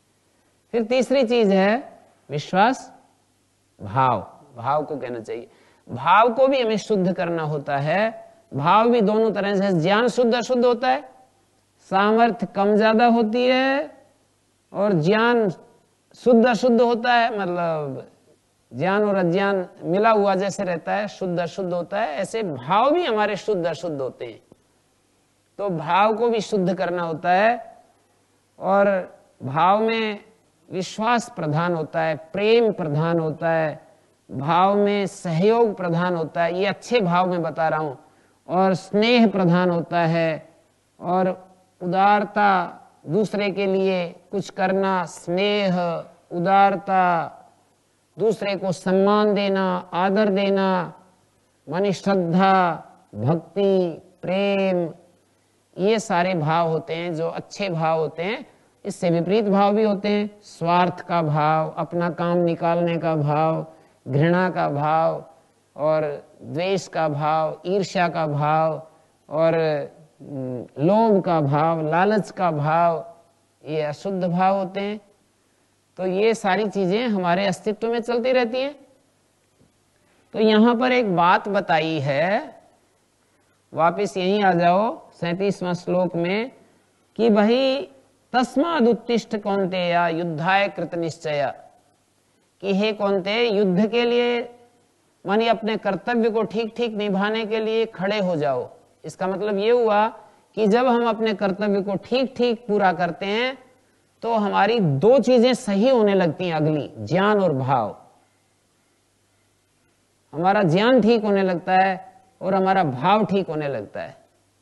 S4: फिर तीसरी चीज है विश्वास, भाव। भाव को कहना चाहिए, भाव को भी हमें शुद्ध करना होता है। भाव भी दोनों तरह से, ज्ञान शुद्ध अशुद्ध होता है, सामर्थ्य कम ज्यादा होती है, और ज्ञान शुद्ध अशुद्ध होता है, मतलब ज्ञान और अज्ञान मिला हुआ जैसे रहता है, शुद्ध अशुद्ध होता है। ऐसे भाव भी हमारे शुद्ध अशुद्ध होते हैं, तो भाव को भी शुद्ध करना होता है। और भाव में विश्वास प्रधान होता है, प्रेम प्रधान होता है, भाव में सहयोग प्रधान होता है, ये अच्छे भाव में बता रहा हूं, और स्नेह प्रधान होता है, और उदारता, दूसरे के लिए कुछ करना, स्नेह, उदारता, दूसरे को सम्मान देना, आदर देना, मानी श्रद्धा, भक्ति, प्रेम, ये सारे भाव होते हैं जो अच्छे भाव होते हैं। इससे विपरीत भाव भी होते हैं, स्वार्थ का भाव, अपना काम निकालने का भाव, घृणा का भाव, और द्वेष का भाव, ईर्ष्या का भाव, और लोभ का भाव, लालच का भाव, ये अशुद्ध भाव होते हैं। तो ये सारी चीजें हमारे अस्तित्व में चलती रहती हैं। तो यहां पर एक बात बताई है, वापिस यहीं आ जाओ सैंतीसवां श्लोक में, कि भाई तस्माद् उत्तिष्ठ कौन्तेय युद्धाय कृत निश्चय, कि हे कौन्तेय युद्ध के लिए मानी अपने कर्तव्य को ठीक ठीक निभाने के लिए खड़े हो जाओ। इसका मतलब ये हुआ कि जब हम अपने कर्तव्य को ठीक ठीक पूरा करते हैं तो हमारी दो चीजें सही होने लगती हैं अगली, ज्ञान और भाव। हमारा ज्ञान ठीक होने लगता है और हमारा भाव ठीक होने लगता है।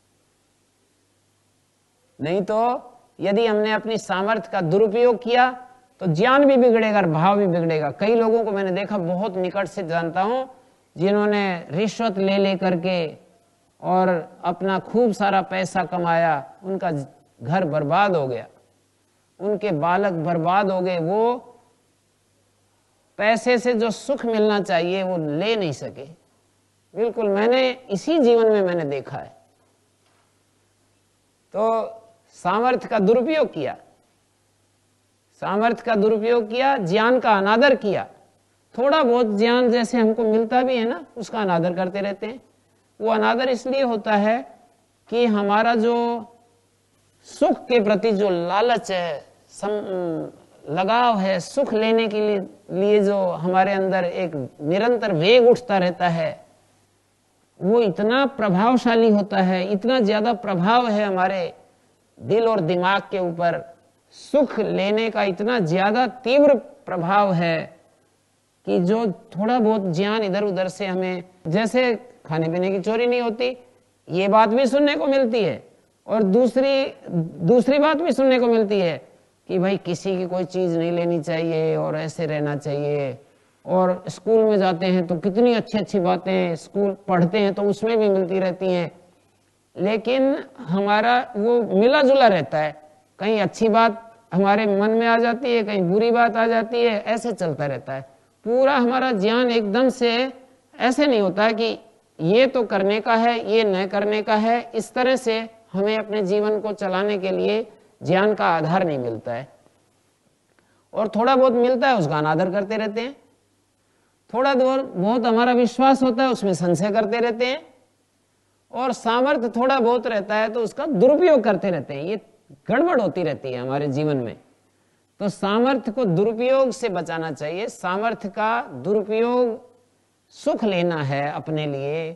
S4: नहीं तो यदि हमने अपनी सामर्थ्य का दुरुपयोग किया तो ज्ञान भी बिगड़ेगा और भाव भी बिगड़ेगा। कई लोगों को मैंने देखा, बहुत निकट से जानता हूं, जिन्होंने रिश्वत ले ले करके और अपना खूब सारा पैसा कमाया, उनका घर बर्बाद हो गया, उनके बालक बर्बाद हो गए। वो पैसे से जो सुख मिलना चाहिए वो ले नहीं सके। बिल्कुल, मैंने इसी जीवन में मैंने देखा है। तो सामर्थ्य का दुरुपयोग किया, सामर्थ्य का दुरुपयोग किया, ज्ञान का अनादर किया। थोड़ा बहुत ज्ञान जैसे हमको मिलता भी है ना, उसका अनादर करते रहते हैं। वो अनादर इसलिए होता है कि हमारा जो सुख के प्रति जो लालच है, सम, लगाव है, सुख लेने के लिए, लिए जो हमारे अंदर एक निरंतर वेग उठता रहता है, वो इतना प्रभावशाली होता है, इतना ज्यादा प्रभाव है हमारे दिल और दिमाग के ऊपर। सुख लेने का इतना ज्यादा तीव्र प्रभाव है कि जो थोड़ा बहुत ज्ञान इधर उधर से हमें, जैसे खाने पीने की चोरी नहीं होती, ये बात भी सुनने को मिलती है। और दूसरी दूसरी बात भी सुनने को मिलती है कि भाई किसी की कोई चीज नहीं लेनी चाहिए और ऐसे रहना चाहिए। और स्कूल में जाते हैं तो कितनी अच्छी अच्छी बातें स्कूल पढ़ते हैं तो उसमें भी मिलती रहती हैं, लेकिन हमारा वो मिला जुला रहता है। कहीं अच्छी बात हमारे मन में आ जाती है, कहीं बुरी बात आ जाती है, ऐसे चलता रहता है। पूरा हमारा ज्ञान एकदम से ऐसे नहीं होता है कि ये तो करने का है, ये न करने का है। इस तरह से हमें अपने जीवन को चलाने के लिए ज्ञान का आधार नहीं मिलता है। और थोड़ा बहुत मिलता है उसका अनादर करते रहते हैं। थोड़ा बहुत हमारा विश्वास होता है, उसमें संशय करते रहते हैं। और सामर्थ्य थोड़ा बहुत रहता है तो उसका दुरुपयोग करते रहते हैं। ये गड़बड़ होती रहती है हमारे जीवन में। तो सामर्थ्य को दुरुपयोग से बचाना चाहिए। सामर्थ्य का दुरुपयोग सुख लेना है अपने लिए,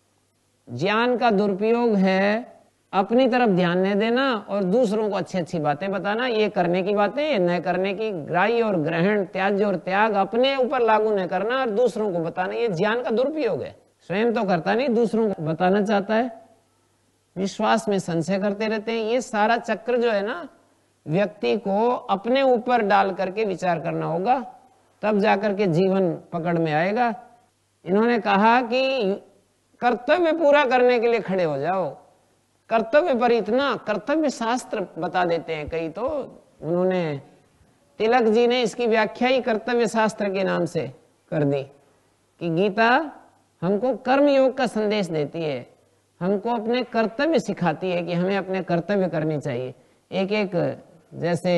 S4: ज्ञान का दुरुपयोग है अपनी तरफ ध्यान नहीं देना और दूसरों को अच्छी अच्छी बातें बताना। ये करने की बातें, ये न करने की, ग्राह्य और ग्रहण, त्याज्य और त्याग अपने ऊपर लागू न करना और दूसरों को बताना, ये ज्ञान का दुरुपयोग है। स्वयं तो करता नहीं, दूसरों को बताना चाहता है। विश्वास में संशय करते रहते हैं। ये सारा चक्र जो है ना, व्यक्ति को अपने ऊपर डाल करके विचार करना होगा, तब जाकर के जीवन पकड़ में आएगा। इन्होंने कहा कि कर्तव्य पूरा करने के लिए खड़े हो जाओ। कर्तव्य पर इतना कर्तव्य शास्त्र बता देते हैं कई, तो उन्होंने, तिलक जी ने इसकी व्याख्या ही कर्तव्य शास्त्र के नाम से कर दी कि गीता हमको कर्म योग का संदेश देती है, हमको अपने कर्तव्य सिखाती है कि हमें अपने कर्तव्य करने चाहिए। एक एक, जैसे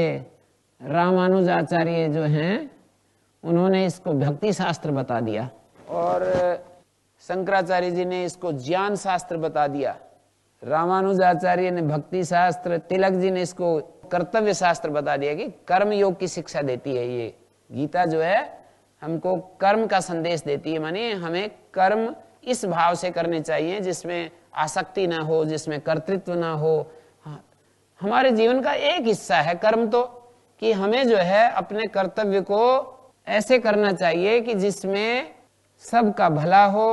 S4: रामानुजाचार्य जो हैं उन्होंने इसको भक्ति शास्त्र बता दिया, और शंकराचार्य जी ने इसको ज्ञान शास्त्र बता दिया। रामानुजाचार्य ने भक्ति शास्त्र, तिलक जी ने इसको कर्तव्य शास्त्र बता दिया कि कर्म योग की शिक्षा देती है। ये गीता जो है हमको कर्म का संदेश देती है, माने हमें कर्म इस भाव से करने चाहिए जिसमें आसक्ति ना हो, जिसमें कर्तृत्व ना हो। हमारे जीवन का एक हिस्सा है कर्म, तो कि हमें जो है अपने कर्तव्य को ऐसे करना चाहिए कि जिसमें सबका भला हो,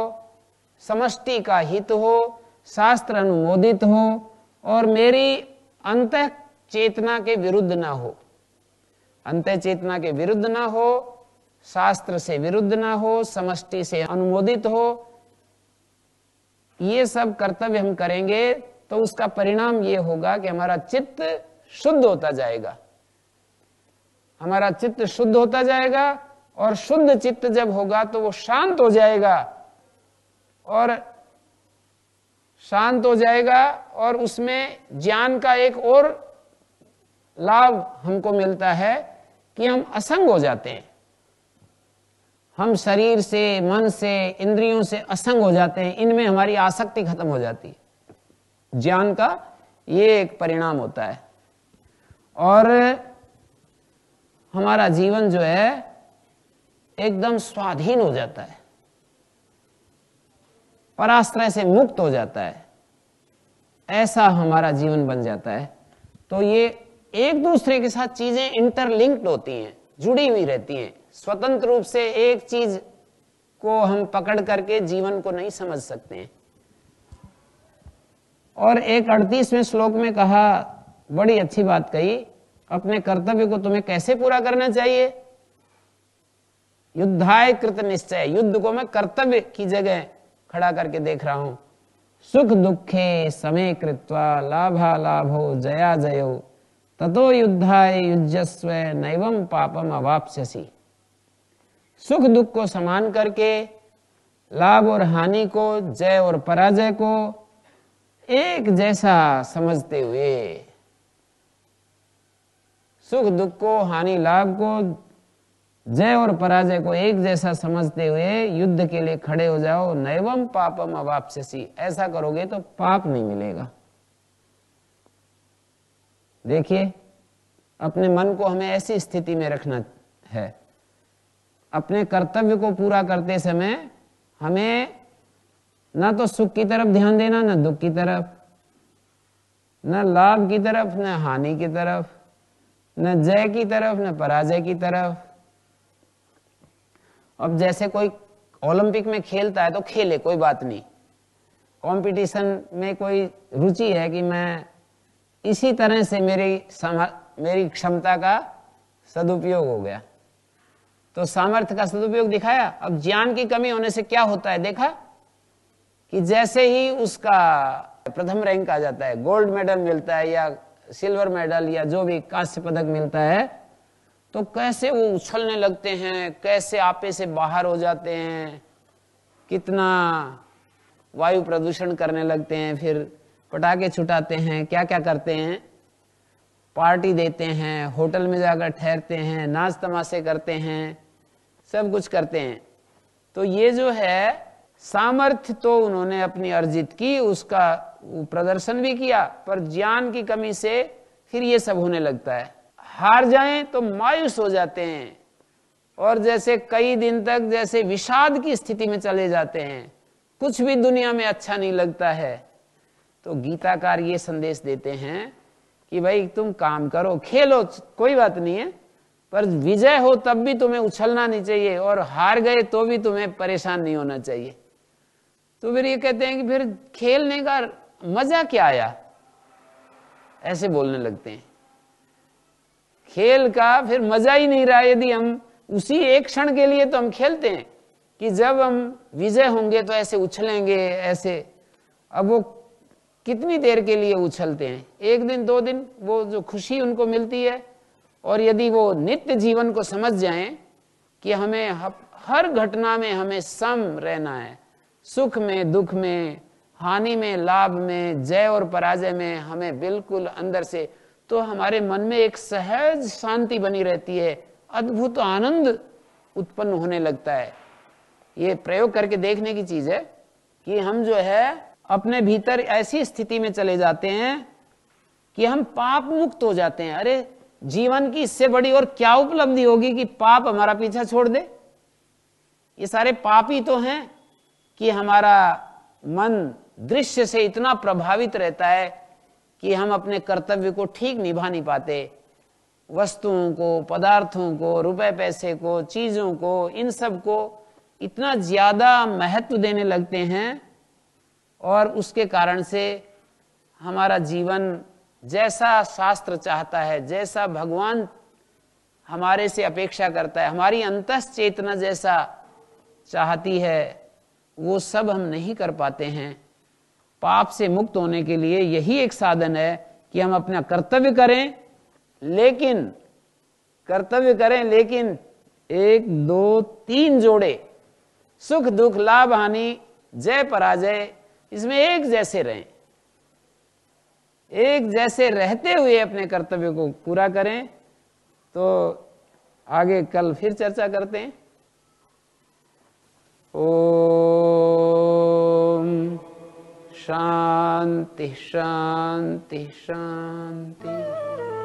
S4: समष्टि का हित हो, शास्त्र अनुमोदित हो और मेरी अंतः चेतना के विरुद्ध ना हो। अंतः चेतना के विरुद्ध ना हो, शास्त्र से विरुद्ध ना हो, समष्टि से अनुमोदित हो। ये सब कर्तव्य हम करेंगे तो उसका परिणाम ये होगा कि हमारा चित्त शुद्ध होता जाएगा। हमारा चित्त शुद्ध होता जाएगा और शुद्ध चित्त जब होगा तो वो शांत हो जाएगा, और शांत हो जाएगा और उसमें ज्ञान का एक और लाभ हमको मिलता है कि हम असंग हो जाते हैं। हम शरीर से, मन से, इंद्रियों से असंग हो जाते हैं, इनमें हमारी आसक्ति खत्म हो जाती है। ज्ञान का ये एक परिणाम होता है और हमारा जीवन जो है एकदम स्वाधीन हो जाता है, पराश्रय से मुक्त हो जाता है, ऐसा हमारा जीवन बन जाता है। तो ये एक दूसरे के साथ चीजें इंटरलिंक्ड होती हैं, जुड़ी हुई रहती हैं। स्वतंत्र रूप से एक चीज को हम पकड़ करके जीवन को नहीं समझ सकते हैं। और एक अड़तीसवें श्लोक में कहा, बड़ी अच्छी बात कही, अपने कर्तव्य को तुम्हें कैसे पूरा करना चाहिए? युद्धाय कृत निश्चय। युद्ध को मैं कर्तव्य की जगह खड़ा करके देख रहा हूं। सुख दुखे समय कृत्वा लाभा लाभो जया जयो ततो युद्धाय युज्यस्व नैवम पापम अवाप्स्यसि। सुख दुख को समान करके, लाभ और हानि को, जय और पराजय को एक जैसा समझते हुए, सुख दुख को, हानि लाभ को, जय और पराजय को एक जैसा समझते हुए युद्ध के लिए खड़े हो जाओ। नैवम पापम अवाप्स्यसि। ऐसा करोगे तो पाप नहीं मिलेगा। देखिए, अपने मन को हमें ऐसी स्थिति में रखना है। अपने कर्तव्य को पूरा करते समय हमें ना तो सुख की तरफ ध्यान देना, ना दुख की तरफ, न लाभ की तरफ, न हानि की तरफ, न जय की तरफ, न पराजय की तरफ। अब जैसे कोई ओलंपिक में खेलता है तो खेले, कोई बात नहीं। कंपटीशन में कोई रुचि है कि मैं इसी तरह से मेरी मेरी क्षमता का सदुपयोग हो गया, तो सामर्थ्य का सदुपयोग दिखाया। अब ज्ञान की कमी होने से क्या होता है, देखा कि जैसे ही उसका प्रथम रैंक आ जाता है, गोल्ड मेडल मिलता है या सिल्वर मेडल या जो भी कांस्य पदक मिलता है, तो कैसे वो उछलने लगते हैं, कैसे आपे से बाहर हो जाते हैं, कितना वायु प्रदूषण करने लगते हैं, फिर पटाखे छुटाते हैं, क्या क्या करते हैं, पार्टी देते हैं, होटल में जाकर ठहरते हैं, नाच तमाशे करते हैं, सब कुछ करते हैं। तो ये जो है सामर्थ्य तो उन्होंने अपनी अर्जित की, उसका प्रदर्शन भी किया, पर ज्ञान की कमी से फिर ये सब होने लगता है। हार जाएं तो मायूस हो जाते हैं और जैसे कई दिन तक जैसे विषाद की स्थिति में चले जाते हैं, कुछ भी दुनिया में अच्छा नहीं लगता है। तो गीताकार ये संदेश देते हैं कि भाई तुम काम करो, खेलो, कोई बात नहीं है, पर विजय हो तब भी तुम्हें उछलना नहीं चाहिए और हार गए तो भी तुम्हें परेशान नहीं होना चाहिए। तो फिर ये कहते हैं कि फिर खेलने का मजा क्या आया, ऐसे बोलने लगते हैं। खेल का फिर मजा ही नहीं रहा यदि हम उसी एक क्षण के लिए तो हम खेलते हैं कि जब हम विजय होंगे तो ऐसे उछलेंगे ऐसे। अब वो कितनी देर के लिए उछलते हैं, एक दिन दो दिन, वो जो खुशी उनको मिलती है। और यदि वो नित्य जीवन को समझ जाएं कि हमें हर घटना में हमें सम रहना है, सुख में दुख में, हानि में लाभ में, जय और पराजय में हमें बिल्कुल अंदर से, तो हमारे मन में एक सहज शांति बनी रहती है, अद्भुत आनंद उत्पन्न होने लगता है। ये प्रयोग करके देखने की चीज है कि हम जो है अपने भीतर ऐसी स्थिति में चले जाते हैं कि हम पाप मुक्त हो जाते हैं। अरे जीवन की इससे बड़ी और क्या उपलब्धि होगी कि पाप हमारा पीछा छोड़ दे। ये सारे पाप ही तो हैं कि हमारा मन दृश्य से इतना प्रभावित रहता है कि हम अपने कर्तव्य को ठीक निभा नहीं पाते। वस्तुओं को, पदार्थों को, रुपए पैसे को, चीजों को, इन सब को इतना ज्यादा महत्व देने लगते हैं और उसके कारण से हमारा जीवन जैसा शास्त्र चाहता है, जैसा भगवान हमारे से अपेक्षा करता है, हमारी अंतस चेतना जैसा चाहती है, वो सब हम नहीं कर पाते हैं। पाप से मुक्त होने के लिए यही एक साधन है कि हम अपना कर्तव्य करें, लेकिन कर्तव्य करें लेकिन एक दो तीन जोड़े, सुख दुख लाभ हानि जय पराजय,
S1: इसमें एक जैसे रहें, एक जैसे रहते हुए अपने कर्तव्य को पूरा करें। तो आगे कल फिर चर्चा करते हैं। ओम शांति शांति शांति।